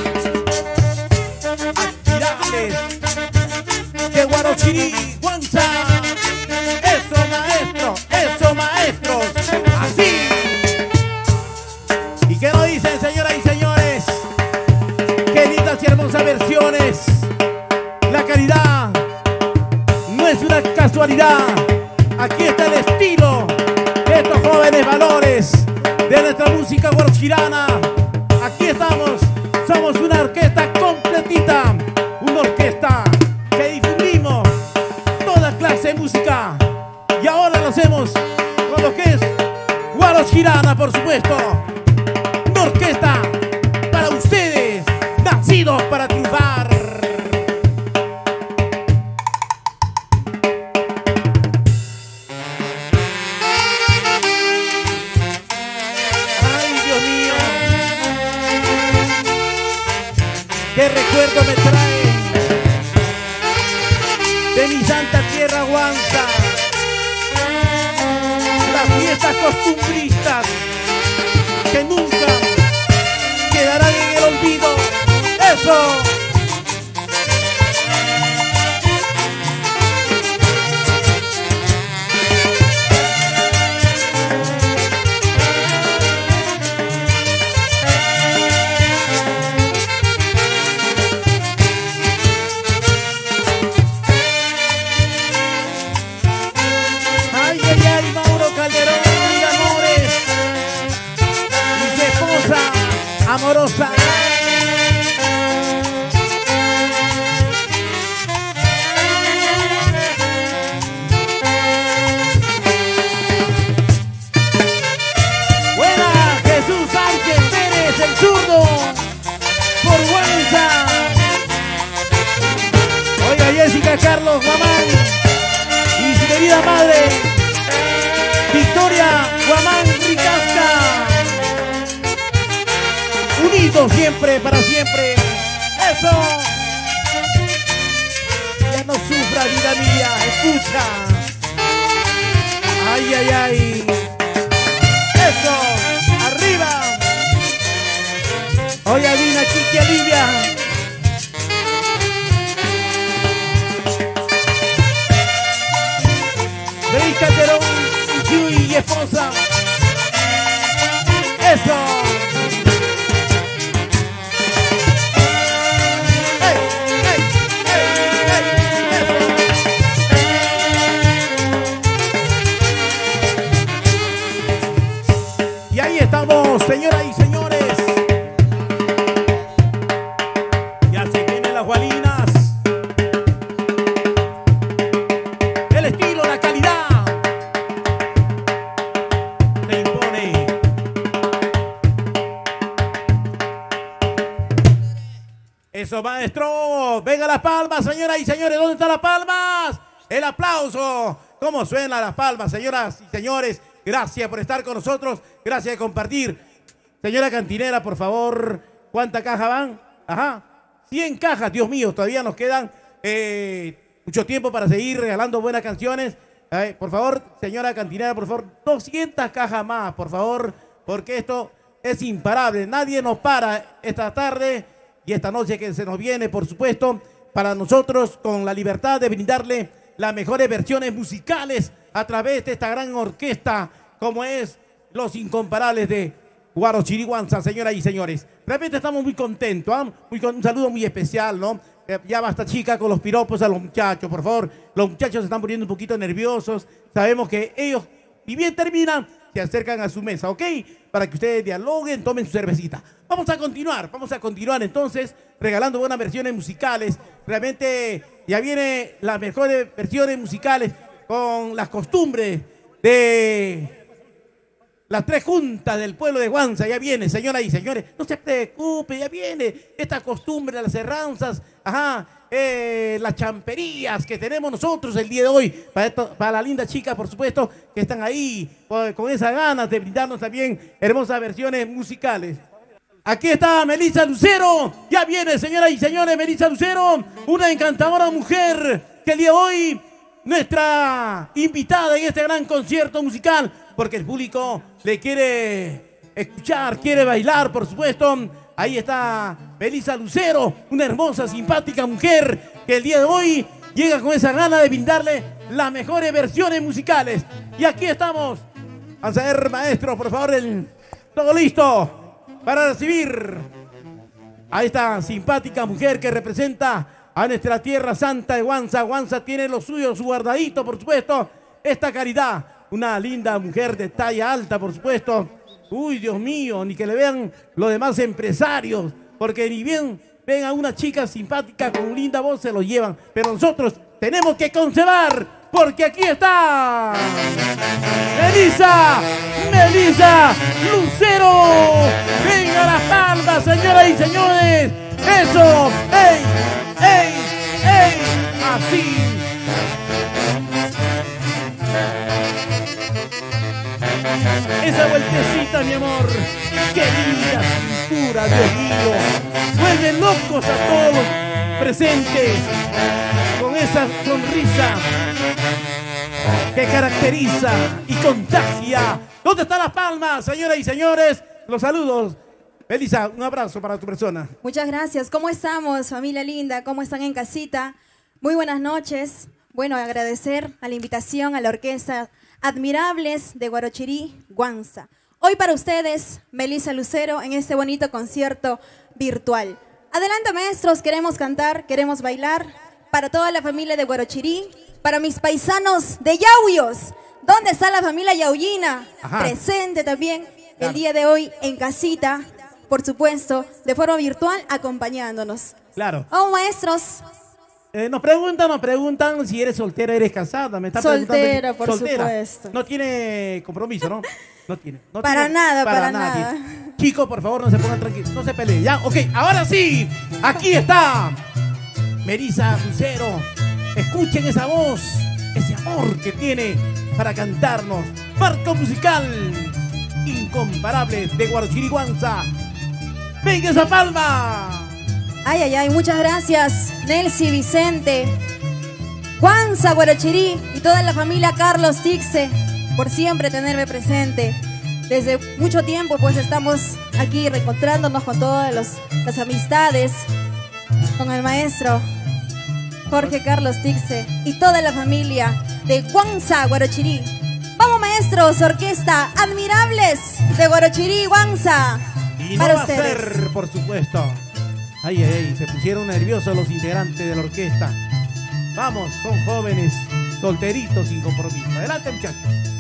Admirables de Guarochiriguanza. Eso, maestro, eso, maestros. Así. ¿Y qué nos dicen, señoras y señores? Qué lindas y hermosas versiones. La calidad no es una casualidad. Aquí está el estilo de estos jóvenes valores de nuestra música guarochirana. Aquí estamos, somos una orquesta completita, una orquesta que difundimos toda clase de música. Y ahora lo hacemos con lo que es guarochirana, por supuesto. Una orquesta para ustedes, nacidos para triunfar. Ay, Dios mío, qué recuerdo me trae de mi santa tierra Huanza. Las fiestas costumbristas que nunca quedarán en el olvido. ¡Eso! Ay, ay, ay, Mauro Calderón y Amores y su esposa amorosa. Buena, Jesús Sánchez Pérez, el zurdo, por Huanza. Oiga, Jessica Carlos Guamán y su querida madre Victoria Guamán Ricasca, unidos siempre, para siempre. Eso. Ya no sufra, vida mía, escucha. Ay, ay, ay. Eso, arriba. Oye, Adina, Chiqui, Olivia. Grace Calderón, Chuy y esposa. Eso. ¡Ey, ey, ey, ey! Eso. Y ahí estamos, señoras y señores. Ya se vienen las gualinas. El estilo, la calidad se impone. Eso, maestro. Venga las palmas, señoras y señores. ¿Dónde están las palmas? El aplauso. ¿Cómo suenan las palmas, señoras y señores? Gracias por estar con nosotros. Gracias por compartir. Señora cantinera, por favor. ¿Cuántas cajas van? Ajá. cien cajas, Dios mío. Todavía nos quedan eh, mucho tiempo para seguir regalando buenas canciones. Eh, por favor, señora cantinera, por favor. doscientas cajas más, por favor. Porque esto es imparable. Nadie nos para esta tarde y esta noche que se nos viene, por supuesto, para nosotros con la libertad de brindarle las mejores versiones musicales a través de esta gran orquesta como es Los Incomparables de Guarochiriguanza, señoras y señores. Realmente estamos muy contentos, ¿eh? Muy con un saludo muy especial, ¿no? Eh, ya basta, chica, con los piropos a los muchachos, por favor. Los muchachos se están poniendo un poquito nerviosos. Sabemos que ellos, ni bien terminan, se acercan a su mesa, ¿ok? Para que ustedes dialoguen, tomen su cervecita. Vamos a continuar, vamos a continuar entonces regalando buenas versiones musicales. Realmente ya vienen las mejores versiones musicales con las costumbres de las tres juntas del pueblo de Guanza. Ya viene, señoras y señores, no se preocupe, ya viene esta costumbre de las herranzas, ajá, eh, las champerías que tenemos nosotros el día de hoy, para, esto, para la linda chica, por supuesto, que están ahí con, con esas ganas de brindarnos también hermosas versiones musicales. Aquí está Melissa Lucero, ya viene, señoras y señores, Melissa Lucero, una encantadora mujer que el día de hoy, nuestra invitada en este gran concierto musical, porque el público le quiere escuchar, quiere bailar, por supuesto. Ahí está Melissa Lucero, una hermosa, simpática mujer que el día de hoy llega con esa gana de brindarle las mejores versiones musicales. Y aquí estamos. Vamos a ver, maestro, por favor, el... todo listo para recibir a esta simpática mujer que representa a nuestra tierra santa de Guanza. Guanza tiene lo suyo, su guardadito, por supuesto. Esta Caridad, una linda mujer de talla alta, por supuesto. Uy, Dios mío, ni que le vean los demás empresarios, porque ni bien ven a una chica simpática con linda voz, se lo llevan. Pero nosotros tenemos que conservar, porque aquí está Melissa, Melissa Lucero. Venga las palmas, señoras y señores. Eso, ey, ey, ey, así. Esa vueltecita, mi amor, qué linda cintura, Dios mío. Vuelve locos a todos presentes con esa sonrisa que caracteriza y contagia. ¿Dónde están las palmas, señoras y señores? Los saludos. Melissa, un abrazo para tu persona. Muchas gracias. ¿Cómo estamos, familia linda? ¿Cómo están en casita? Muy buenas noches. Bueno, agradecer a la invitación a la orquesta Admirables de Guarochiriguanza. Hoy para ustedes, Melissa Lucero, en este bonito concierto virtual. Adelante, maestros, queremos cantar, queremos bailar. Para toda la familia de Guarochirí, para mis paisanos de Yauyos. ¿Dónde está la familia yaullina? Ajá. Presente también el claro. día de hoy en casita, por supuesto, de forma virtual, acompañándonos. Claro. Oh, maestros. Eh, nos preguntan, nos preguntan si eres soltera, eres casada. Me está soltera, por soltera. supuesto. No tiene compromiso, ¿no? No tiene. No para tiene, nada, para, para nadie. nada. Chicos, por favor, no se pongan tranquilos, no se peleen. Ya, ok, ahora sí. Aquí está Melissa Lucero. Escuchen esa voz, ese amor que tiene para cantarnos. Marco musical incomparable de Guarochiriguanza. ¡Venga esa palma! Ay, ay, ay, muchas gracias, Nelcy, Vicente, Guanza, Guarochirí y toda la familia Carlos Tixe, por siempre tenerme presente. Desde mucho tiempo pues estamos aquí reencontrándonos con todas los, las amistades, con el maestro Jorge Carlos Tixe y toda la familia de Guanza, Guarochirí. Vamos, maestros, orquesta Admirables de Guarochiriguanza. Y no para va ustedes. A ser, por supuesto. Ay, ay, ay, se pusieron nerviosos los integrantes de la orquesta. Vamos, son jóvenes, solteritos, sin compromiso. Adelante, muchachos.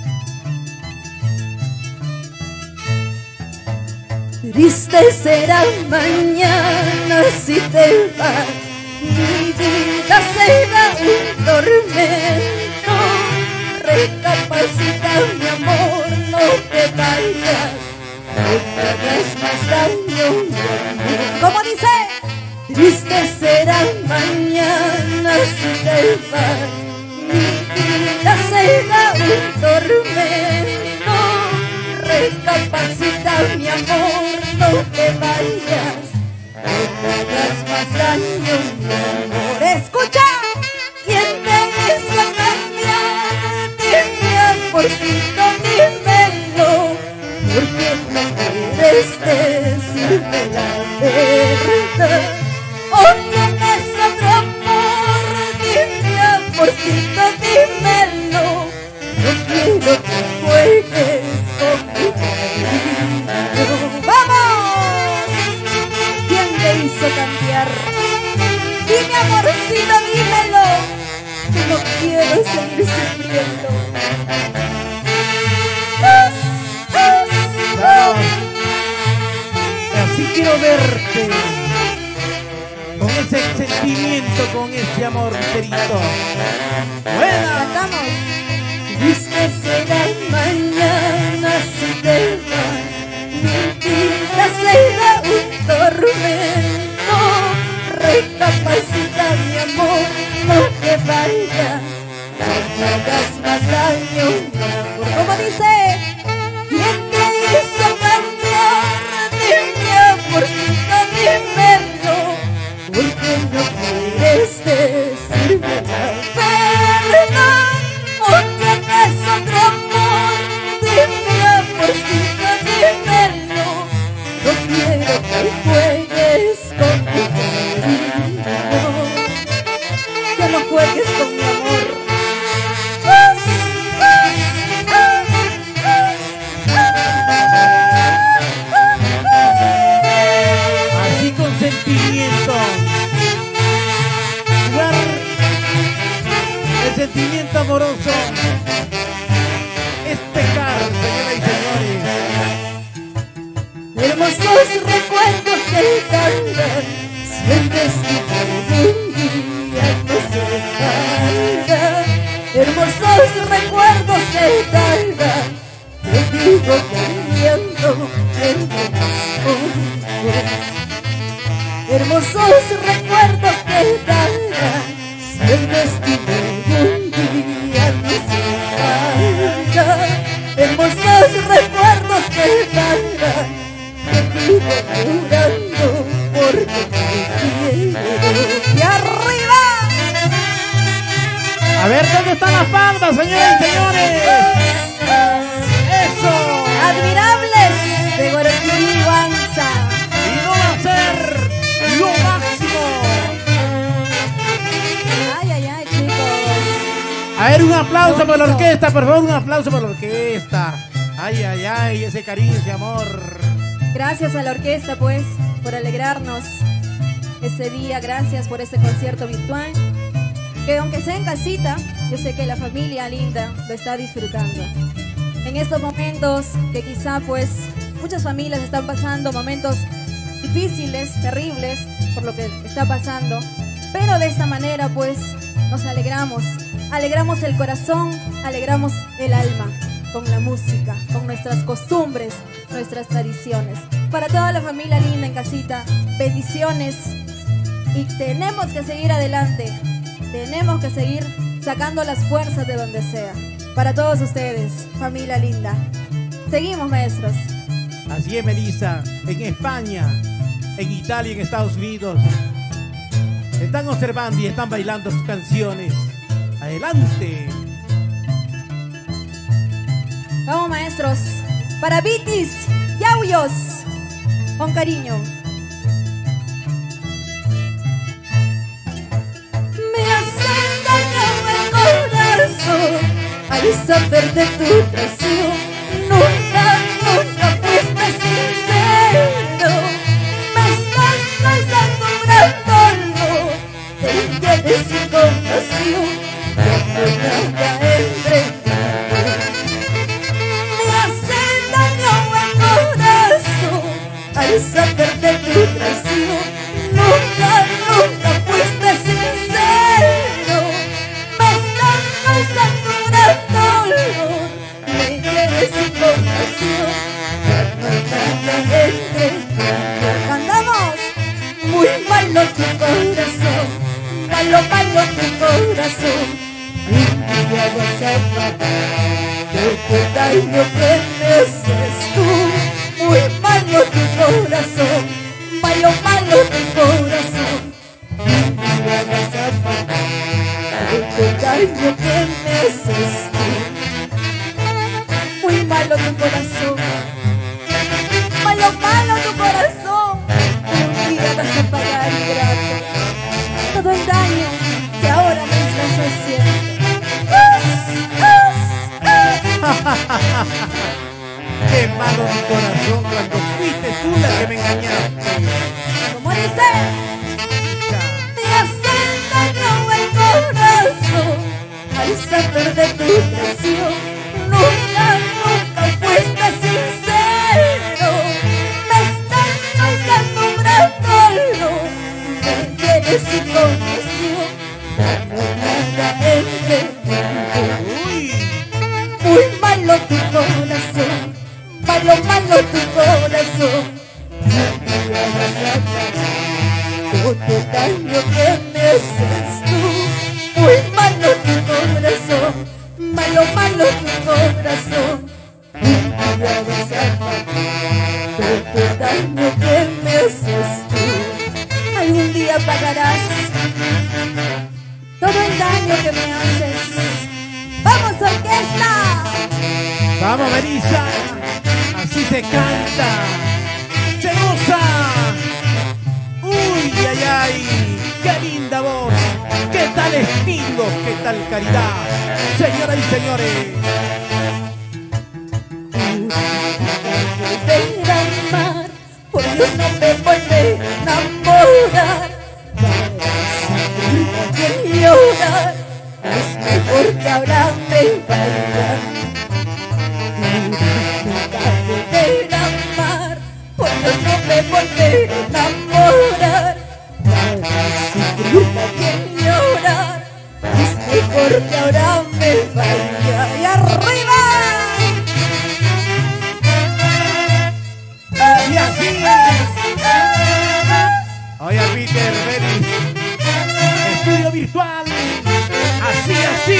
Triste será mañana si te vas. Mi vida será un tormento. Recapacita, mi amor, no te vayas. No te hagas más daño, mi amor. ¿Cómo dice? Triste será mañana si te vas, mi vida será un tormento. Recapacita mi amor, no te vayas, no me hagas más daño mi amor. Escucha, ¿quién te hizo cambiar? Dime amorcito, dímelo, porque no quieres decirme la verdad. ¿O tienes otro amor? Dime amorcito, dímelo, no quiero que juegues con mi cariño. ¡Vamos! ¿Quién te hizo cambiar? Dime amorcito, dímelo, que no quiero seguir sufriendo. Vamos. Así quiero verte, con ese sentimiento, con ese amor, querido. ¡Buena! Cantamos. Triste será mañana si te vas, mi vida será un tormento. Recapacita mi amor, no te vayas, no me hagas más daño mi amor. ¿Cómo dice? ¿Quién te hizo cambiar? Dime amorcito, dímelo, porque no quieres decirme la verdad. ¿O tienes otro amor? Dime amorcito, dímelo, no quiero que juegues con mi cariño, que no juegues con mi amor. Así con sentimiento. Jugar el sentimiento amoroso es pecar, señoras y señores. Hermosos recuerdos que cantan, sientes que un día no se caiga. Hermosos recuerdos que cantan, te digo corriendo entre mis ojos. Hermosos recuerdos que cantan, sientes que un día no se caiga. Hermosos recuerdos que cantan, te digo llorando porque te quiero. ¡Y arriba! A ver, ¿dónde están las palmas, señoras y señores? ¡Eso! Admirables de Guarochirí Guanza. Y no va a ser lo máximo. Ay, ay, ay, chicos. A ver, un aplauso por la orquesta, por favor, un aplauso por la orquesta. Ay, ay, ay, ese cariño, ese amor. Gracias a la orquesta, pues, por alegrarnos ese día. Gracias por este concierto virtual, que aunque sea en casita, yo sé que la familia linda lo está disfrutando. En estos momentos que quizá, pues, muchas familias están pasando momentos difíciles, terribles, por lo que está pasando. Pero de esta manera, pues, nos alegramos. Alegramos el corazón, alegramos el alma con la música, con nuestras costumbres, nuestras tradiciones. Para toda la familia linda en casita, bendiciones. Y tenemos que seguir adelante. Tenemos que seguir sacando las fuerzas de donde sea. Para todos ustedes, familia linda. Seguimos, maestros. Así es, Melissa. En España, en Italia, en Estados Unidos, están observando y están bailando sus canciones. ¡Adelante! Vamos, maestros. Para Vitis, Yauyos, con cariño. Me hace daño el corazón al saber de tu traición. Nunca, nunca fuiste sincero. Me estás causando un gran dolor. Te quedes sin compasión. No hay nada entre al saber de tu traición. Nunca, nunca fuiste sincero. Me estás causando un gran dolor. Me tienes sin compasión. Ya no hay nada entre tú. Cantamos. Muy mal lo malo tu corazón, malo, malo tu corazón. Un día vas a pagar todo el daño que me haces tú. Muy malo tu corazón, malo, malo tu corazón. Un día vas a pagar todo el daño que me haces tú. Muy malo tu corazón, malo, malo tu corazón. Un día vas a pagar, ingrato, todo el daño que ahora me estás haciendo. Qué malo mi corazón cuando fuiste tú la que me engañaste. Como dice, me hace daño el corazón al saber de tu traición. Nunca, nunca fuiste sincero. Me estás causando un gran dolor. Me tienes sin compasión. No hay nada entre mí. Muy malo tu corazón, malo, malo tu corazón. No te vas a pagar todo el daño que me haces tú. Muy malo tu corazón, malo, malo tu corazón. No te vas a pagar todo el daño que me haces tú. Algún día pagarás todo el daño que me haces. ¡Vamos, orquesta! Vamos, Melissa, así se canta, se goza. Uy, ay, ay, qué linda voz, qué tal estilo, qué tal caridad, señoras y señores. Volver a amar, por Dios no me volver a enamorar. Para sufrir y llorar, es mejor que ahora me vaya. Volver a amar, por Dios no me volver a enamorar. Para sufrir también llorar, es mejor que ahora me vaya. ¡Y arriba! Y así es. Oye, Peter, Belis, estudio virtual, así, así.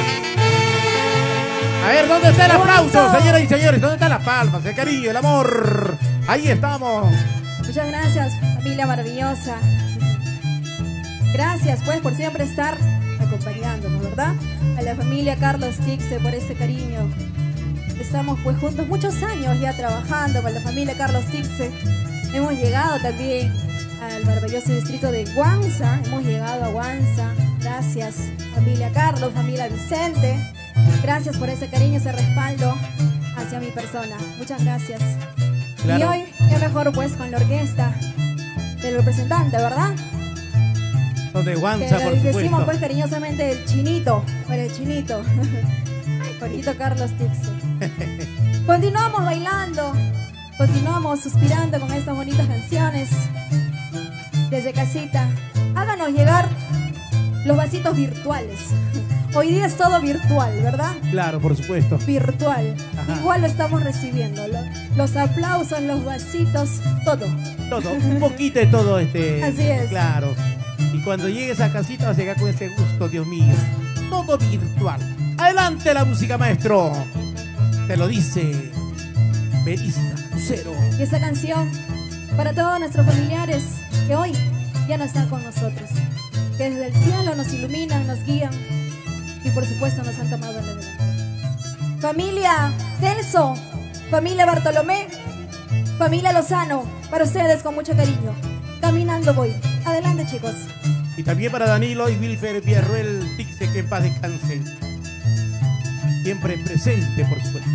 A ver, ¿dónde está el aplauso, señoras y señores? ¿Dónde están las palmas, el cariño, el amor? Ahí estamos. Muchas gracias, familia maravillosa. Gracias, pues, por siempre estar acompañándonos, ¿verdad? A la familia Carlos Tixe por este cariño. Estamos, pues, juntos muchos años ya trabajando con la familia Carlos Tixe. Hemos llegado también al maravilloso distrito de Guanza. Hemos llegado a Guanza. Gracias, familia Carlos, familia Vicente. Gracias por ese cariño, ese respaldo hacia mi persona. Muchas gracias. Claro. Y hoy, qué mejor pues con la orquesta del representante, ¿verdad? Donde Que Guanza, por le decimos supuesto. pues cariñosamente el chinito, para el chinito. Ay, bonito Carlos Tixe. Continuamos bailando, continuamos suspirando con estas bonitas canciones. Desde casita, háganos llegar los vasitos virtuales. Hoy día es todo virtual, ¿verdad? Claro, por supuesto. Virtual. Ajá. Igual lo estamos recibiendo. Lo- Los aplausos, los vasitos, todo. Todo, un poquito de todo este. Así es. Claro. Y cuando llegues a casita vas a llegar con ese gusto, Dios mío. Todo virtual. Adelante la música, maestro. Te lo dice Melissa Lucero. Y esta canción para todos nuestros familiares que hoy ya no están con nosotros. Que desde el cielo nos iluminan, nos guían y por supuesto nos han tomado la delantera. Familia Celso, familia Bartolomé, familia Lozano, para ustedes con mucho cariño. Caminando voy. Adelante, chicos. Y también para Danilo y Wilfer Villarruel Tixe, que en paz descansen. Siempre presente, por supuesto.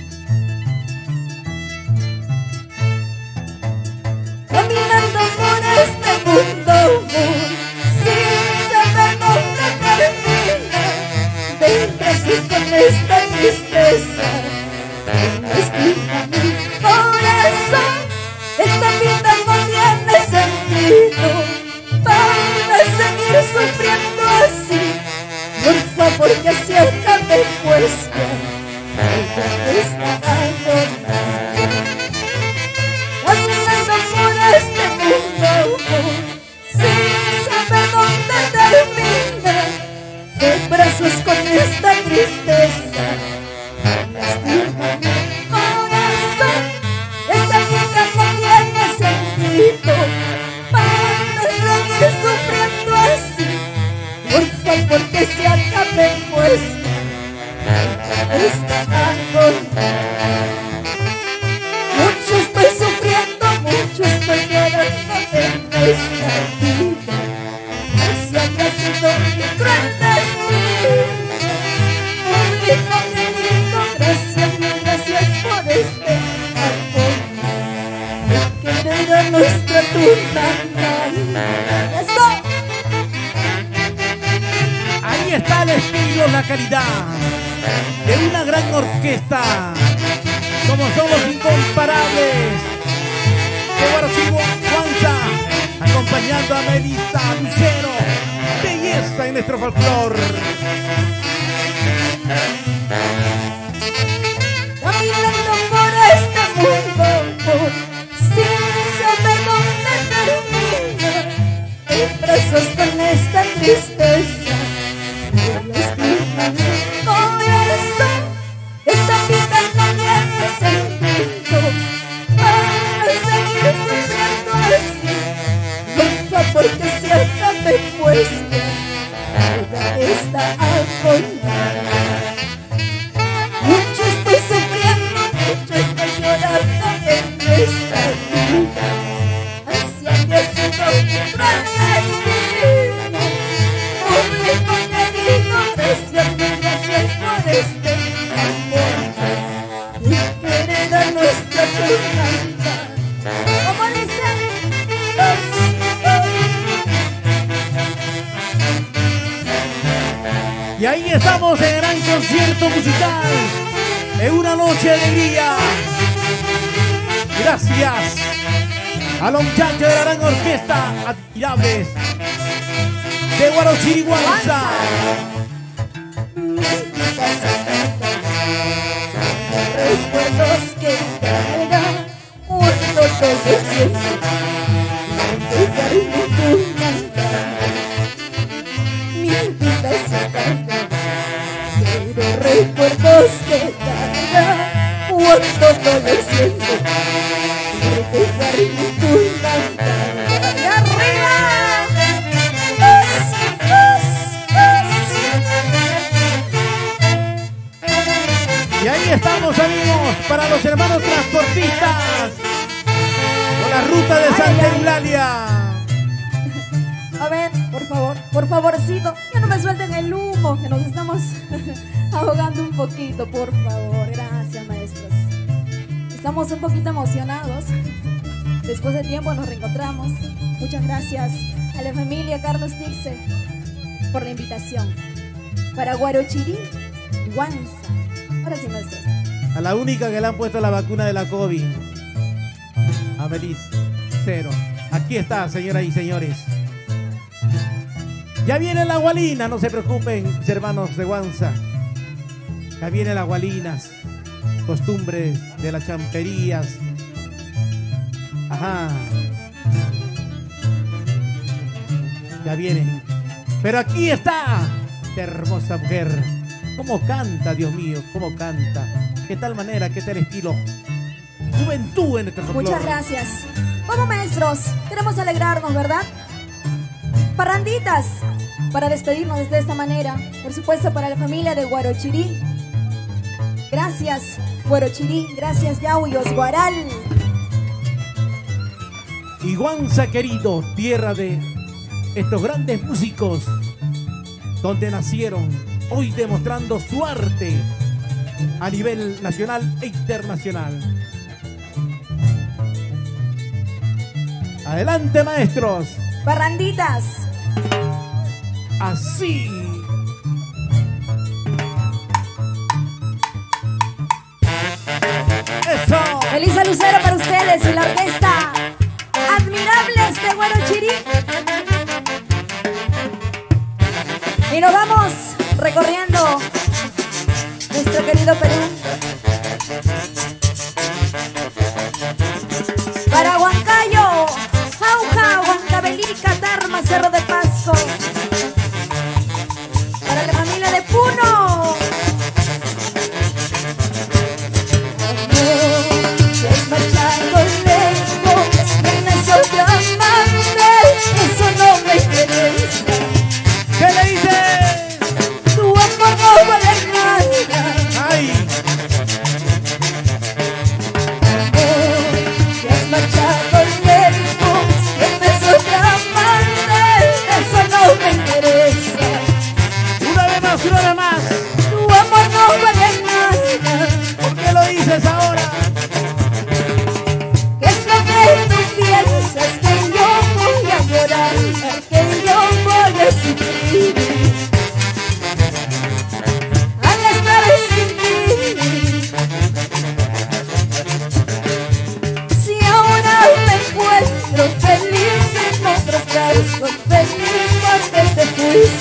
Caminando por este mundo, sin saber dónde termina, dentro sus con esta tristeza, no escrita mi corazón. Esta vida no tiene sentido para seguir sufriendo así. Por favor, que se acabe pues ya, esta agonía. Caminando por este mundo, sin tristeza lastima mi corazón. Esta vida no tiene sentido para seguir sufriendo así. Por favor que se acabe pues esta agonía. Mucho estoy sufriendo, mucho estoy llorando en esta vida. Hacia que ha sido mi cruel destino. Público querido, gracias, mil gracias por este amor. De querer a nuestra tuna. ¡Eso! Ahí está el estilo, la calidad de una gran orquesta, como son los incomparables de Guarochirí Guanza, acompañando a Melissa Lucero, belleza en nuestro folclore. Caminando por este mundo, sin saber dónde termina, en brazos con esta tristeza, me lastima mi corazón. Esta vida no tiene sentido para seguir sufriendo así. Por favor que se acabe pues toda esta agonía. Mucho estoy sufriendo, mucho estoy llorando en esta vida. Hacia que ha sido mi cruel destino. Público querido, gracias, mil gracias por este amor. Y querer a nuestra tuna. Como dicen los Y ahí estamos en el gran concierto musical de una noche de alegría. Gracias a los muchachos de la gran orquesta admirables de Guarochirí Guanza. recuerdos que quedarán cuando te siento dejarme tu cantar. Mi vida se acaba, pero recuerdos que quedarán cuando te siento dejarme tu cantar. ¡Y arriba! ¡Es, Y ahí estamos, amigos, para los hermanos transportistas por la ruta de Santa Eulalia. A ver, por favor, por favorcito, ya no me suelten el humo, que nos estamos ahogando un poquito, por favor. Gracias, maestros. Estamos un poquito emocionados. Después de tiempo nos reencontramos. Muchas gracias a la familia Carlos Dixe por la invitación. Para Guarochirí Guanza. Ahora sí, maestros. A la única que le han puesto la vacuna de la COVID, a Melissa Cero. Aquí está, señoras y señores. Ya viene la gualina, no se preocupen, mis hermanos de Guanza. Ya viene la gualinas, costumbres de las champerías. Ajá. Ya vienen. Pero aquí está, qué hermosa mujer. Cómo canta, Dios mío, cómo canta. Qué tal manera, qué tal estilo. Juventud en este folclore. Muchas gracias. Vamos, maestros, queremos alegrarnos, ¿verdad? Parranditas, para despedirnos de esta manera. Por supuesto, para la familia de Guarochirí. Gracias, Guarochirí. Gracias, Yauyos, Guaral. Y Guanza querido, tierra de estos grandes músicos, donde nacieron, hoy demostrando su arte a nivel nacional e internacional. Adelante, maestros. Parranditas. Así. Eso. Melissa Lucero para ustedes y la orquesta Admirables de Guarochirí. Y nos vamos recorriendo nuestro querido Perú. Para Huancayo, Jauja, Huancavelica, Tarma, Cerro de Pasco. Para la familia de Puno.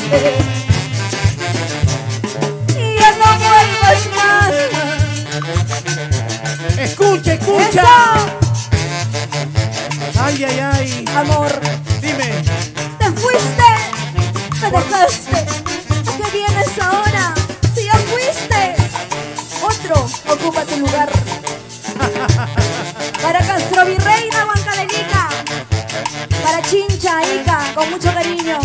fuiste. Y ya no vuelvas más. Escucha, escucha. Eso, Ay, ay, ay. amor, Dime. te fuiste, me dejaste. ¿A qué vienes ahora? Si ya fuiste, otro ocupa tu lugar. Para Castro Virreina, Huancavelica, para Chincha, Ica, con mucho cariño.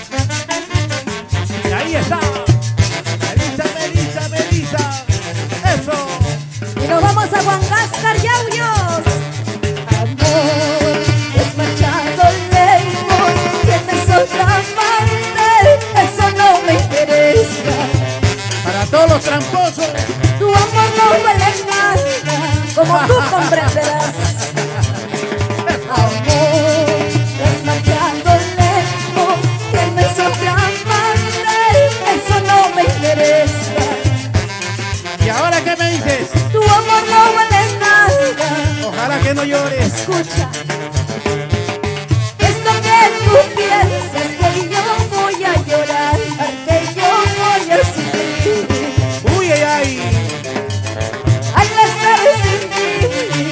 Y ahí está. Melissa, Melissa, Melissa. Eso. Y nos vamos a Huangascar, Yauyos. Amor, desmarchado lejos, tienes otra amante, eso no me interesa. Para todos los tramposos. Tu amor no vale nada, como tú comprenderás. Amor, desmarchado lejos, tienes otra amante, eso no me interesa. ¿Y ahora qué me dices? Tu amor no vale nada. Ojalá que no llores. Escucha, esto que tú piensas que yo voy a llorar, que yo voy a sufrir Uy, ay, ay. al estar sin ti.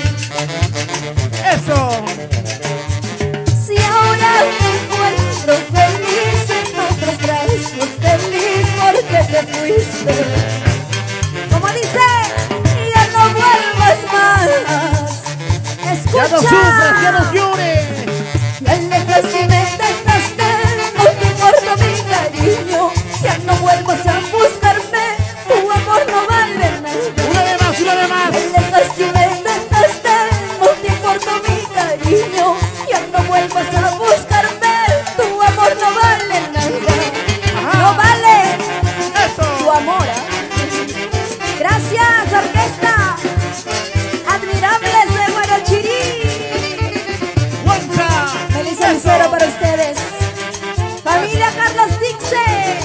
Eso. Si ahora me encuentro feliz en otros brazos, feliz porque te fuiste. Como dice, ya no vuelvas más. Escucha. Ya no sufras, ya no llores. Ya lejos que me dejaste, no te importa mi cariño. Ya no vuelvas a buscarme, tu amor no vale nada. Una vez más, una vez más. Ya lejos que me dejaste, no te importa mi cariño. Ya no vuelvas a buscarme, tu amor no vale nada. Ajá. No vale tu Eso. amor. ¿Ah? Gracias, orquesta. Admirables de Guarochirí. Guanza. Melissa Eso. Lucero para ustedes. Familia Carlos Dixe.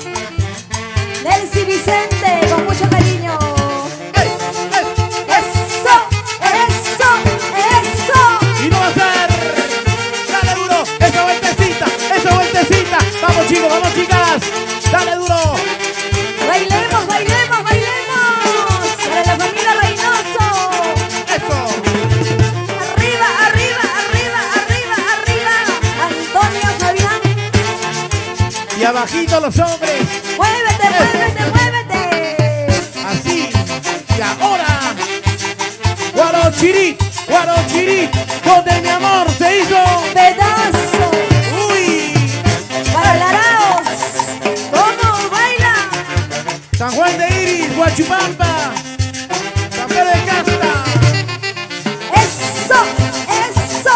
Nelcy Vicente, con mucho cariño. Ey, ey. Eso, eso, eso. Y no va a ser. Dale duro. Esa vueltecita. Esa vueltecita. Vamos, chicos, vamos, chicas. Dale duro. Bailemos, bailemos, bailemos. Para la familia Reynoso. Eso. Arriba, arriba, arriba, arriba, arriba. Antonio Fabián. Y abajito los hombres. Muévete, muévete, muévete. Así. Y ahora. Guarochirí. Guarochirí. Donde mi amor se hizo. Pedazo. Uy. Para Laraos. ¿Cómo baila? San Juan de Iris. Huachupampa. San Pedro de Casta. Eso, eso.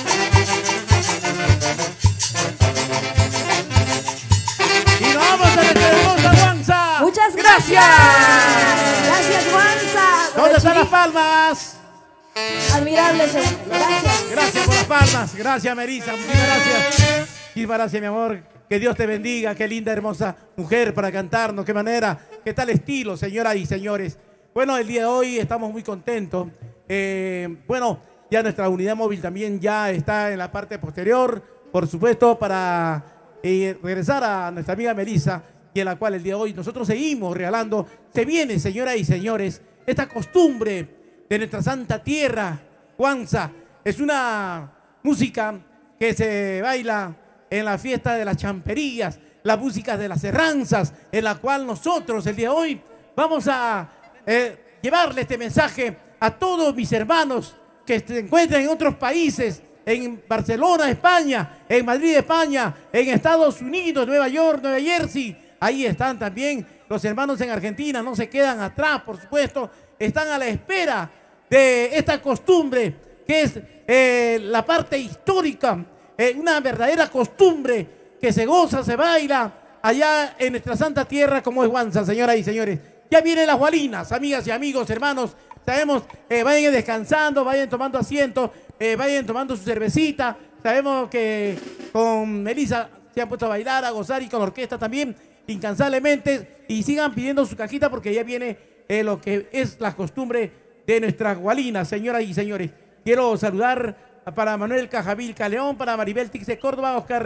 Y nos vamos a nuestra hermosa danza. Muchas gracias. Gracias, Juanza. ¿Dónde están las palmas? Admirables. Gracias. Gracias por las palmas. Gracias, Melissa. Muchísimas gracias. Muchísimas gracias, mi amor. Que Dios te bendiga. Qué linda, hermosa mujer para cantarnos. Qué manera. Qué tal estilo, señoras y señores. Bueno, el día de hoy estamos muy contentos. Eh, bueno, ya nuestra unidad móvil también ya está en la parte posterior. Por supuesto, para eh, regresar a nuestra amiga Melissa, y en la cual el día de hoy nosotros seguimos regalando. Se viene, señoras y señores, esta costumbre de nuestra santa tierra, Huanza. Es una música que se baila en la fiesta de las champerías, la música de las herranzas, en la cual nosotros el día de hoy vamos a eh, llevarle este mensaje a todos mis hermanos que se encuentran en otros países, en Barcelona, España, en Madrid, España, en Estados Unidos, Nueva York, Nueva Jersey. Ahí están también los hermanos en Argentina, no se quedan atrás, por supuesto, están a la espera de esta costumbre que es eh, la parte histórica, eh, una verdadera costumbre que se goza, se baila allá en nuestra santa tierra como es Huanza, señoras y señores. Ya vienen las gualinas, amigas y amigos, hermanos. Sabemos, eh, vayan descansando, vayan tomando asiento, eh, vayan tomando su cervecita. Sabemos que con Melissa se han puesto a bailar, a gozar, y con la orquesta también, incansablemente. Y sigan pidiendo su cajita porque ya viene eh, lo que es la costumbre de nuestras gualinas, señoras y señores. Quiero saludar para Manuel Cajavilca León, para Maribel Tixe Córdoba, Oscar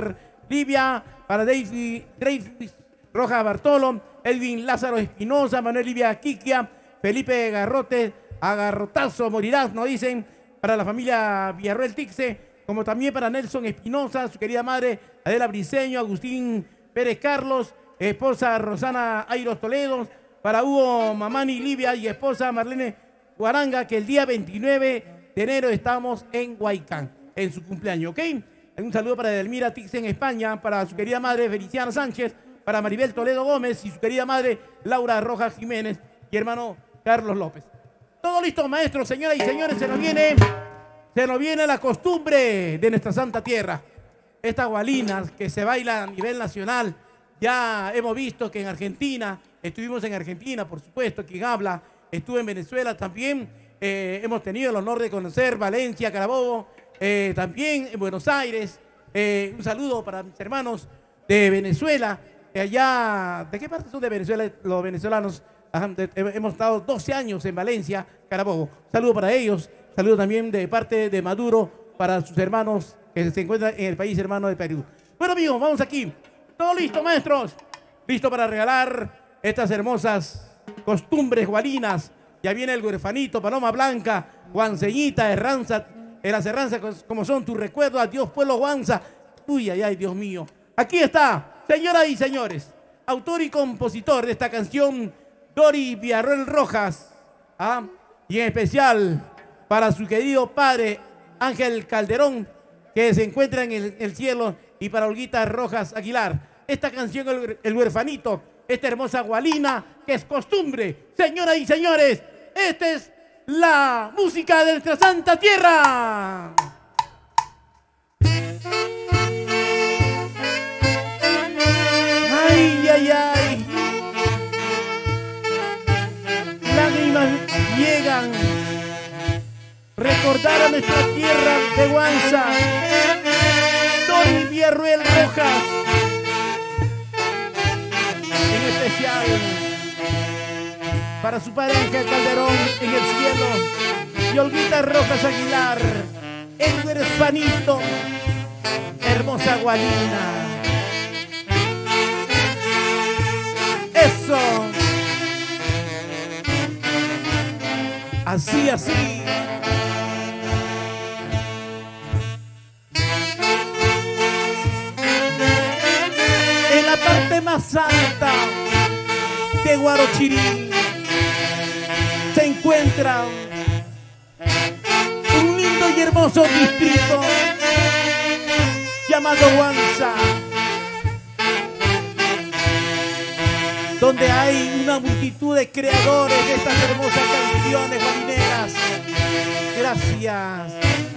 Livia, para David, David Rojas Bartolo, Edwin Lázaro Espinosa, Manuel Livia Quiquia, Felipe Garrote, Agarrotazo morirás, nos dicen, para la familia Villarroel Tixe, como también para Nelson Espinosa, su querida madre Adela Briceño, Agustín Pérez Carlos, esposa Rosana Airos Toledo, para Hugo Mamani Livia y esposa Marlene Guaranga, que el día veintinueve de enero estamos en Huaycán, en su cumpleaños, ¿ok? Un saludo para Edelmira Tixe en España, para su querida madre Feliciana Sánchez, para Maribel Toledo Gómez y su querida madre Laura Rojas Jiménez y hermano Carlos López. Todo listo, maestros, señoras y señores, se nos viene, se nos viene la costumbre de nuestra santa tierra. Estas gualinas que se baila a nivel nacional. Ya hemos visto que en Argentina, estuvimos en Argentina, por supuesto, quien habla, estuve en Venezuela también, eh, hemos tenido el honor de conocer Valencia, Carabobo, eh, también en Buenos Aires. Eh, un saludo para mis hermanos de Venezuela. Allá, ¿de qué parte son de Venezuela los venezolanos? Ajá, de, hemos estado doce años en Valencia, Carabobo. Saludo para ellos, saludo también de parte de Maduro para sus hermanos que se encuentran en el país hermano de Perú. Bueno amigos, vamos aquí. ¿Todo listo, maestros? Listo para regalar estas hermosas costumbres gualinas. Ya viene el huerfanito, Paloma Blanca, Guanceñita, Herranza, en las Herranzas como son tus recuerdos. Adiós pueblo Guanza. Uy, ay, ay, Dios mío. Aquí está. Señoras y señores, autor y compositor de esta canción, Dori Villarroel Rojas, ¿ah? Y en especial para su querido padre Ángel Calderón, que se encuentra en el, el cielo, y para Olguita Rojas Aguilar. Esta canción, El, el Huerfanito, esta hermosa gualina que es costumbre. Señoras y señores, esta es la música de nuestra santa tierra. Ay, ay, ay. Lágrimas llegan. Recordar a nuestra tierra de Guanza. Dori Villarroel Rojas. En especial para su padre Ángel Calderón en el cielo. Y Olguita Rojas Aguilar. El huerfanito. Hermosa gualina. Eso. Así, así. En la parte más alta de Guarochirí se encuentra un lindo y hermoso distrito llamado Guanza, donde hay una multitud de creadores de estas hermosas canciones gualineras. Gracias.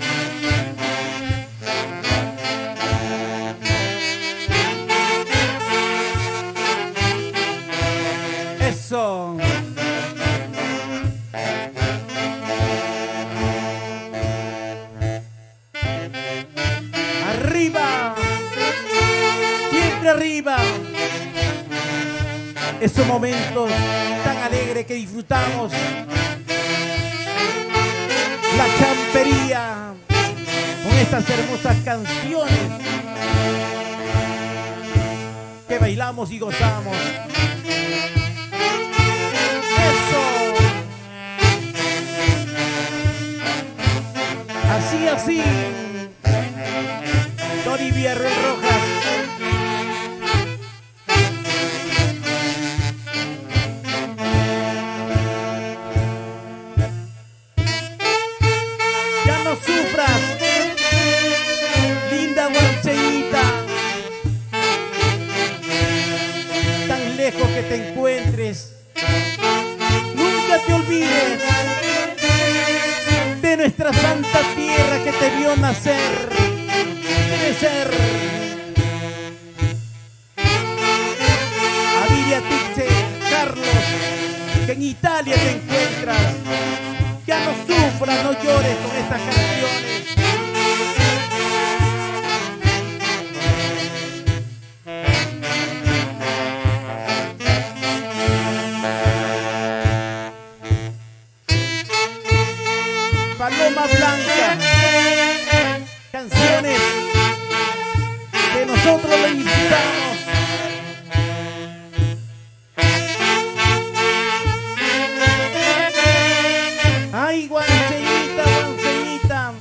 Eso. Arriba. Siempre arriba. Esos momentos tan alegres que disfrutamos. La champería con estas hermosas canciones que bailamos y gozamos. Eso. Así, así. Dori Villarroel Rojas. Sufras, linda guanceñita, tan lejos que te encuentres, nunca te olvides de nuestra santa tierra que te vio nacer, crecer. Aviria Tixe, Carlos, que en Italia te encuentras. Ya no sufras, no llores con estas canciones. Paloma Blanca. Canciones nosotros le invitamos. Ay, guanceñita, guanceñita.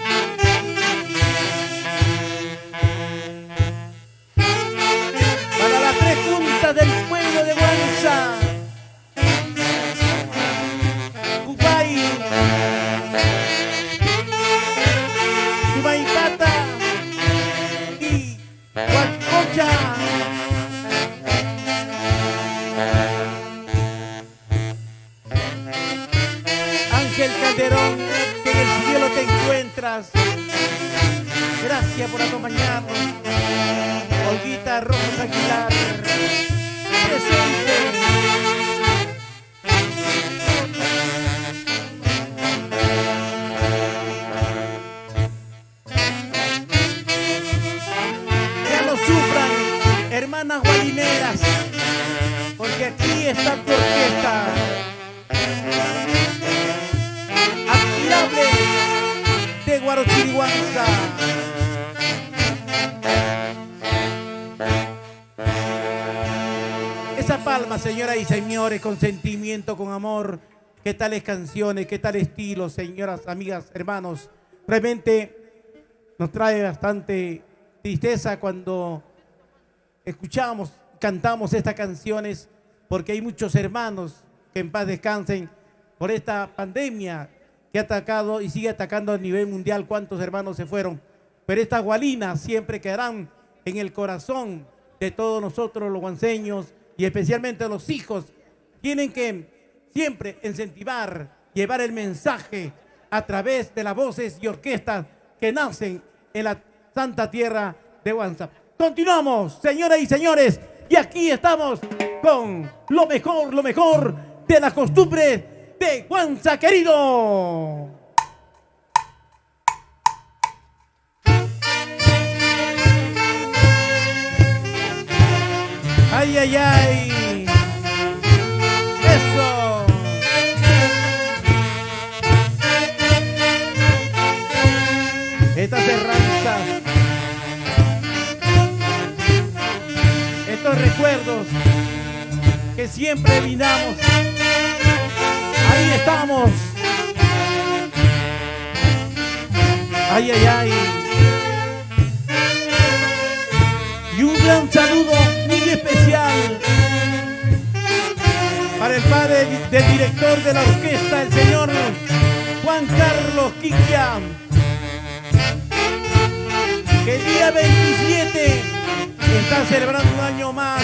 Para las tres juntas del pueblo de Guanza. Cupay, Tumaipata y Huachocha. Ángel Calderón, que en el cielo te encuentras. Gracias por acompañarnos. Olguita Rojas Aguilar, presente. Ya no sufran, hermanas gualineras, porque aquí está tu orquesta. Admirables de Guarochiriguanza. Esa palma, señoras y señores, con sentimiento, con amor. Qué tales canciones, qué tal estilo, señoras, amigas, hermanos. Realmente nos trae bastante tristeza cuando escuchamos, cantamos estas canciones, porque hay muchos hermanos que en paz descansen por esta pandemia que ha atacado y sigue atacando a nivel mundial. Cuántos hermanos se fueron, pero estas gualinas siempre quedarán en el corazón de todos nosotros los guanceños, y especialmente los hijos. Tienen que siempre incentivar, llevar el mensaje a través de las voces y orquestas que nacen en la santa tierra de Guanza. Continuamos, señoras y señores, y aquí estamos con lo mejor, lo mejor de las costumbres de Guanza querido. Ay, ay, ay. Eso. Estas herranzas, estos recuerdos que siempre brindamos. Ahí estamos. Ay, ay, ay. Y un gran saludo muy especial para el padre del director de la orquesta, el señor Juan Carlos Quiquia, que el día veintisiete está celebrando un año más.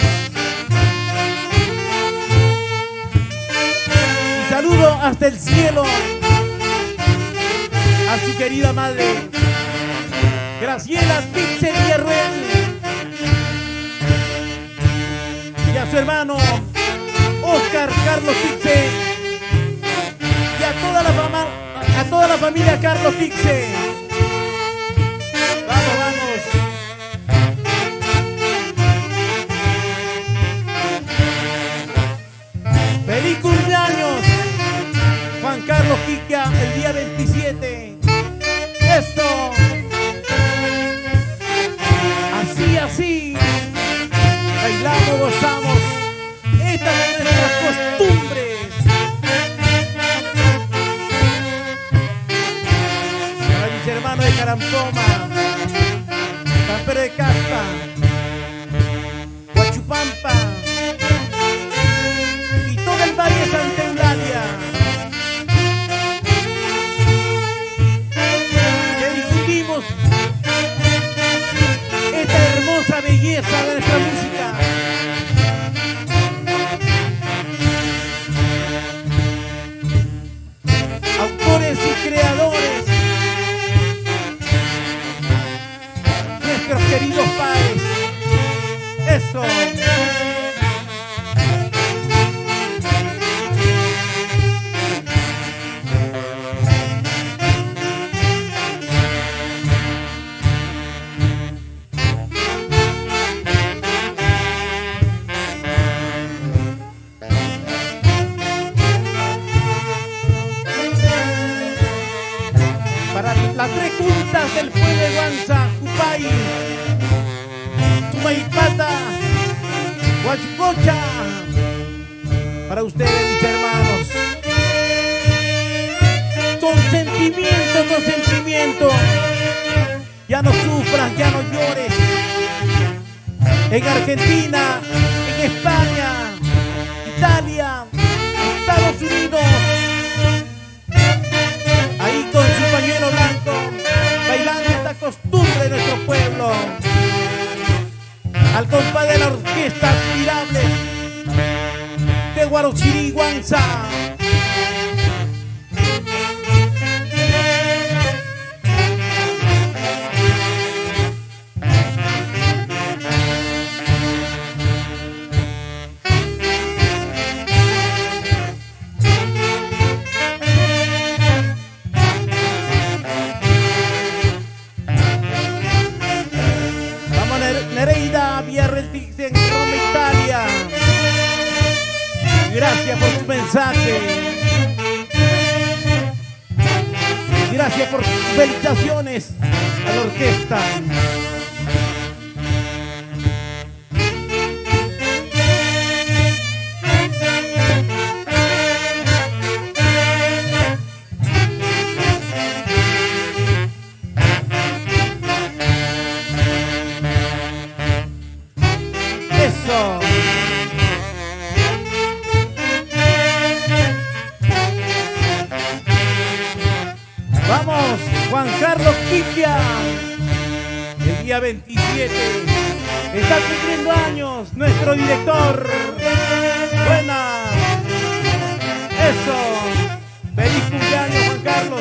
Y saludo hasta el cielo a su querida madre, Graciela Tixe Villarruel, y a su hermano Oscar Carlos Tixe, y a toda la fama, a toda la familia Carlos Tixe. Vamos, vamos. ¡Feliz cumpleaños, Juan Carlos Quiquia, el día veintisiete! ¡Eso! Así, así. Bailamos, gozamos. Estas son nuestras costumbres. Para mis hermanos de Carampoma, San Pedro de Casta, Huachupampa y todo el valle de Santa Eulalia, que difundimos esta hermosa belleza de nuestra música. Autores y creadores, nuestros queridos padres. Eso. Para las tres juntas del pueblo de Guanza, Cupay, Tumaipata Huachicocha. Para ustedes, mis hermanos. Con sentimiento, con sentimiento. Ya no sufras, ya no llores. En Argentina, en España, Italia, Estados Unidos. Ahí con su pañuelo blanco, bailando esta costumbre de nuestro pueblo. Al compás de la orquesta admirable de Guarochirí Guanza. Nereida Villarretix en Roma, Italia. Gracias por tu mensaje. Gracias por tus felicitaciones a la orquesta. Eso. Vamos, Juan Carlos Quiquia. El día veintisiete está cumpliendo años nuestro director. Buena. Eso. Feliz cumpleaños, Juan Carlos.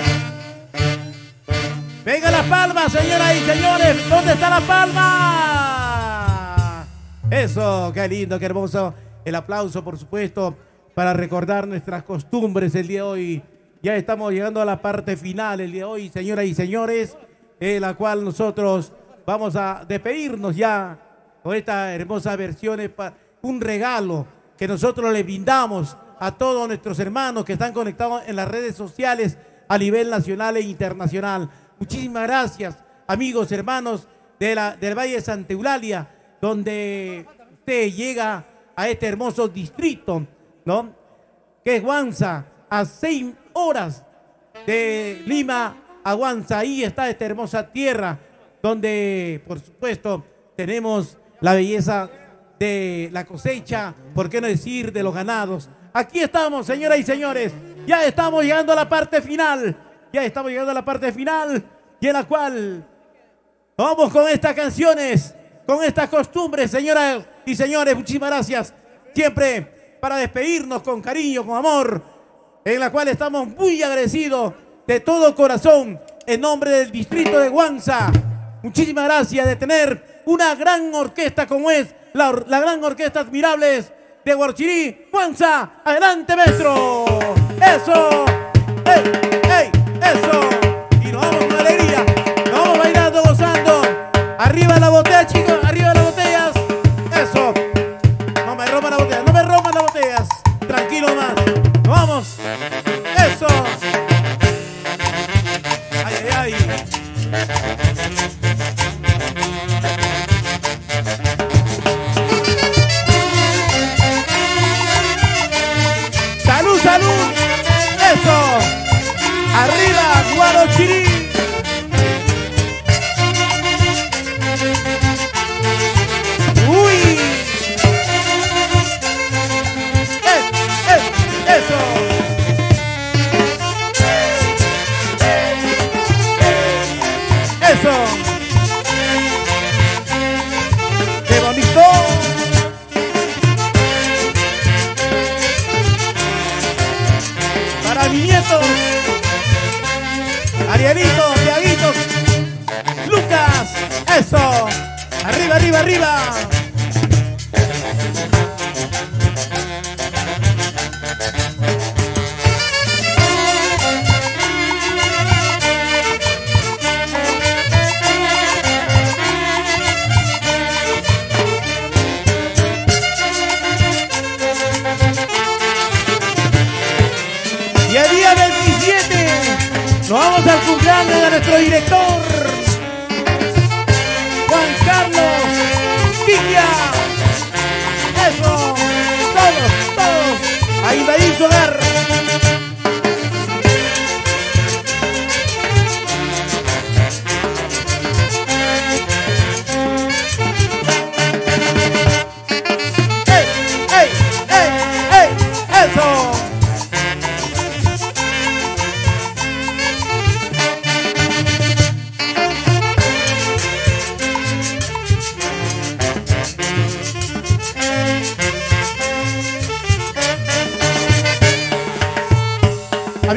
Venga la palma, señoras y señores. ¿Dónde está la palma? Eso, qué lindo, qué hermoso. El aplauso, por supuesto, para recordar nuestras costumbres el día de hoy. Ya estamos llegando a la parte final el día de hoy, señoras y señores, en la cual nosotros vamos a despedirnos ya con esta hermosa versión, un regalo que nosotros le brindamos a todos nuestros hermanos que están conectados en las redes sociales a nivel nacional e internacional. Muchísimas gracias, amigos, hermanos de la, del Valle de Santa Eulalia, donde usted llega a este hermoso distrito, ¿no? Que es Guanza, a seis horas de Lima a Guanza. Ahí está esta hermosa tierra, donde, por supuesto, tenemos la belleza de la cosecha, por qué no decir de los ganados. Aquí estamos, señoras y señores, ya estamos llegando a la parte final, ya estamos llegando a la parte final, y en la cual vamos con estas canciones, con estas costumbres, señoras y señores. Muchísimas gracias, siempre para despedirnos con cariño, con amor, en la cual estamos muy agradecidos de todo corazón, en nombre del distrito de Guanza. Muchísimas gracias de tener una gran orquesta como es la, la gran orquesta Admirables de Guarochirí Guanza. ¡Adelante, maestro! ¡Eso! ¡Ey! ¡Ey! ¡Eso! Y nos vamos con alegría, nos vamos bailando, gozando. Arriba la botella, chicos, arriba las botellas. ¡Eso! No me rompan las botellas, no me rompan las botellas. Tranquilo más. ¡Nos vamos! ¡Eso! ¡Ay, ay, ay! ¡Salud, salud! ¡Eso! ¡Arriba, Guarochirí! ¡Uy! ¡Eh, eh! ¡Eso! ¡Eso! ¡Qué bonito! Para mi nieto, Arielito, Tiaguito, Lucas, eso, arriba, arriba, arriba. Y el día veintisiete nos vamos al cumpleaños de nuestro director, Juan Carlos Quiquia. Eso.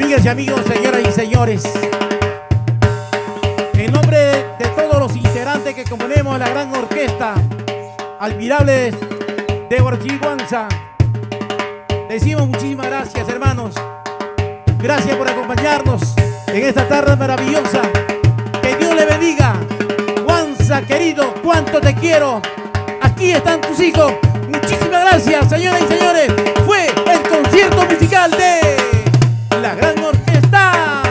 Amigas y amigos, señoras y señores, en nombre de todos los integrantes que componemos la gran orquesta Admirables de Guarochirí Guanza, decimos muchísimas gracias, hermanos. Gracias por acompañarnos en esta tarde maravillosa. Que Dios le bendiga. Guanza, querido, cuánto te quiero. Aquí están tus hijos. Muchísimas gracias, señoras y señores. Fue el concierto musical de la gran orquesta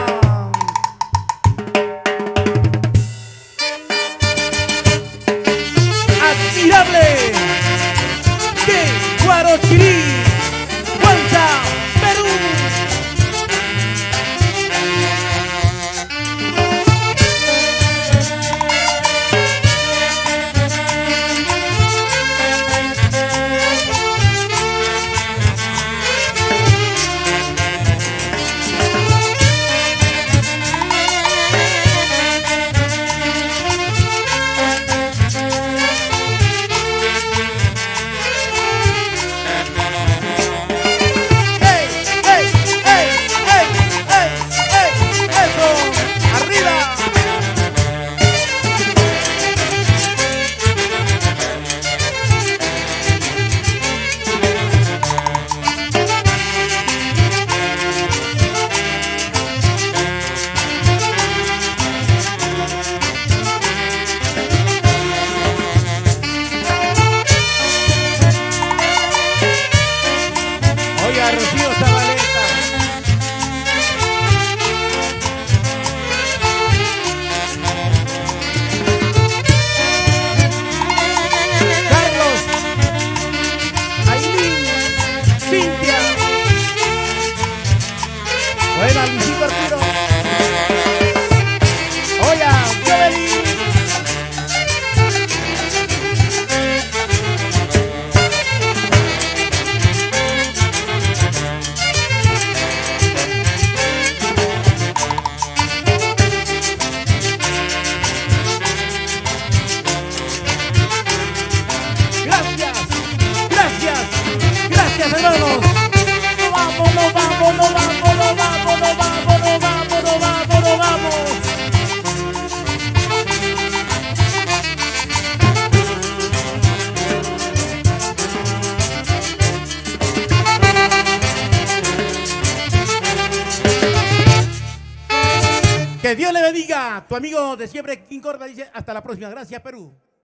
Admirable de Guarochirí Guanza, Perú. Rocío Zabaleta. Carlos, Ailín, Cintia. Buena, Luisito Arturo. Oya, Jovelin. Hermanos, no vamos, no vamos, no vamos, no vamos, no vamos, no vamos, no vamos, no vamos. Que Dios le bendiga. Tu amigo de siempre, King Corda, dice hasta la próxima. Gracias, Perú.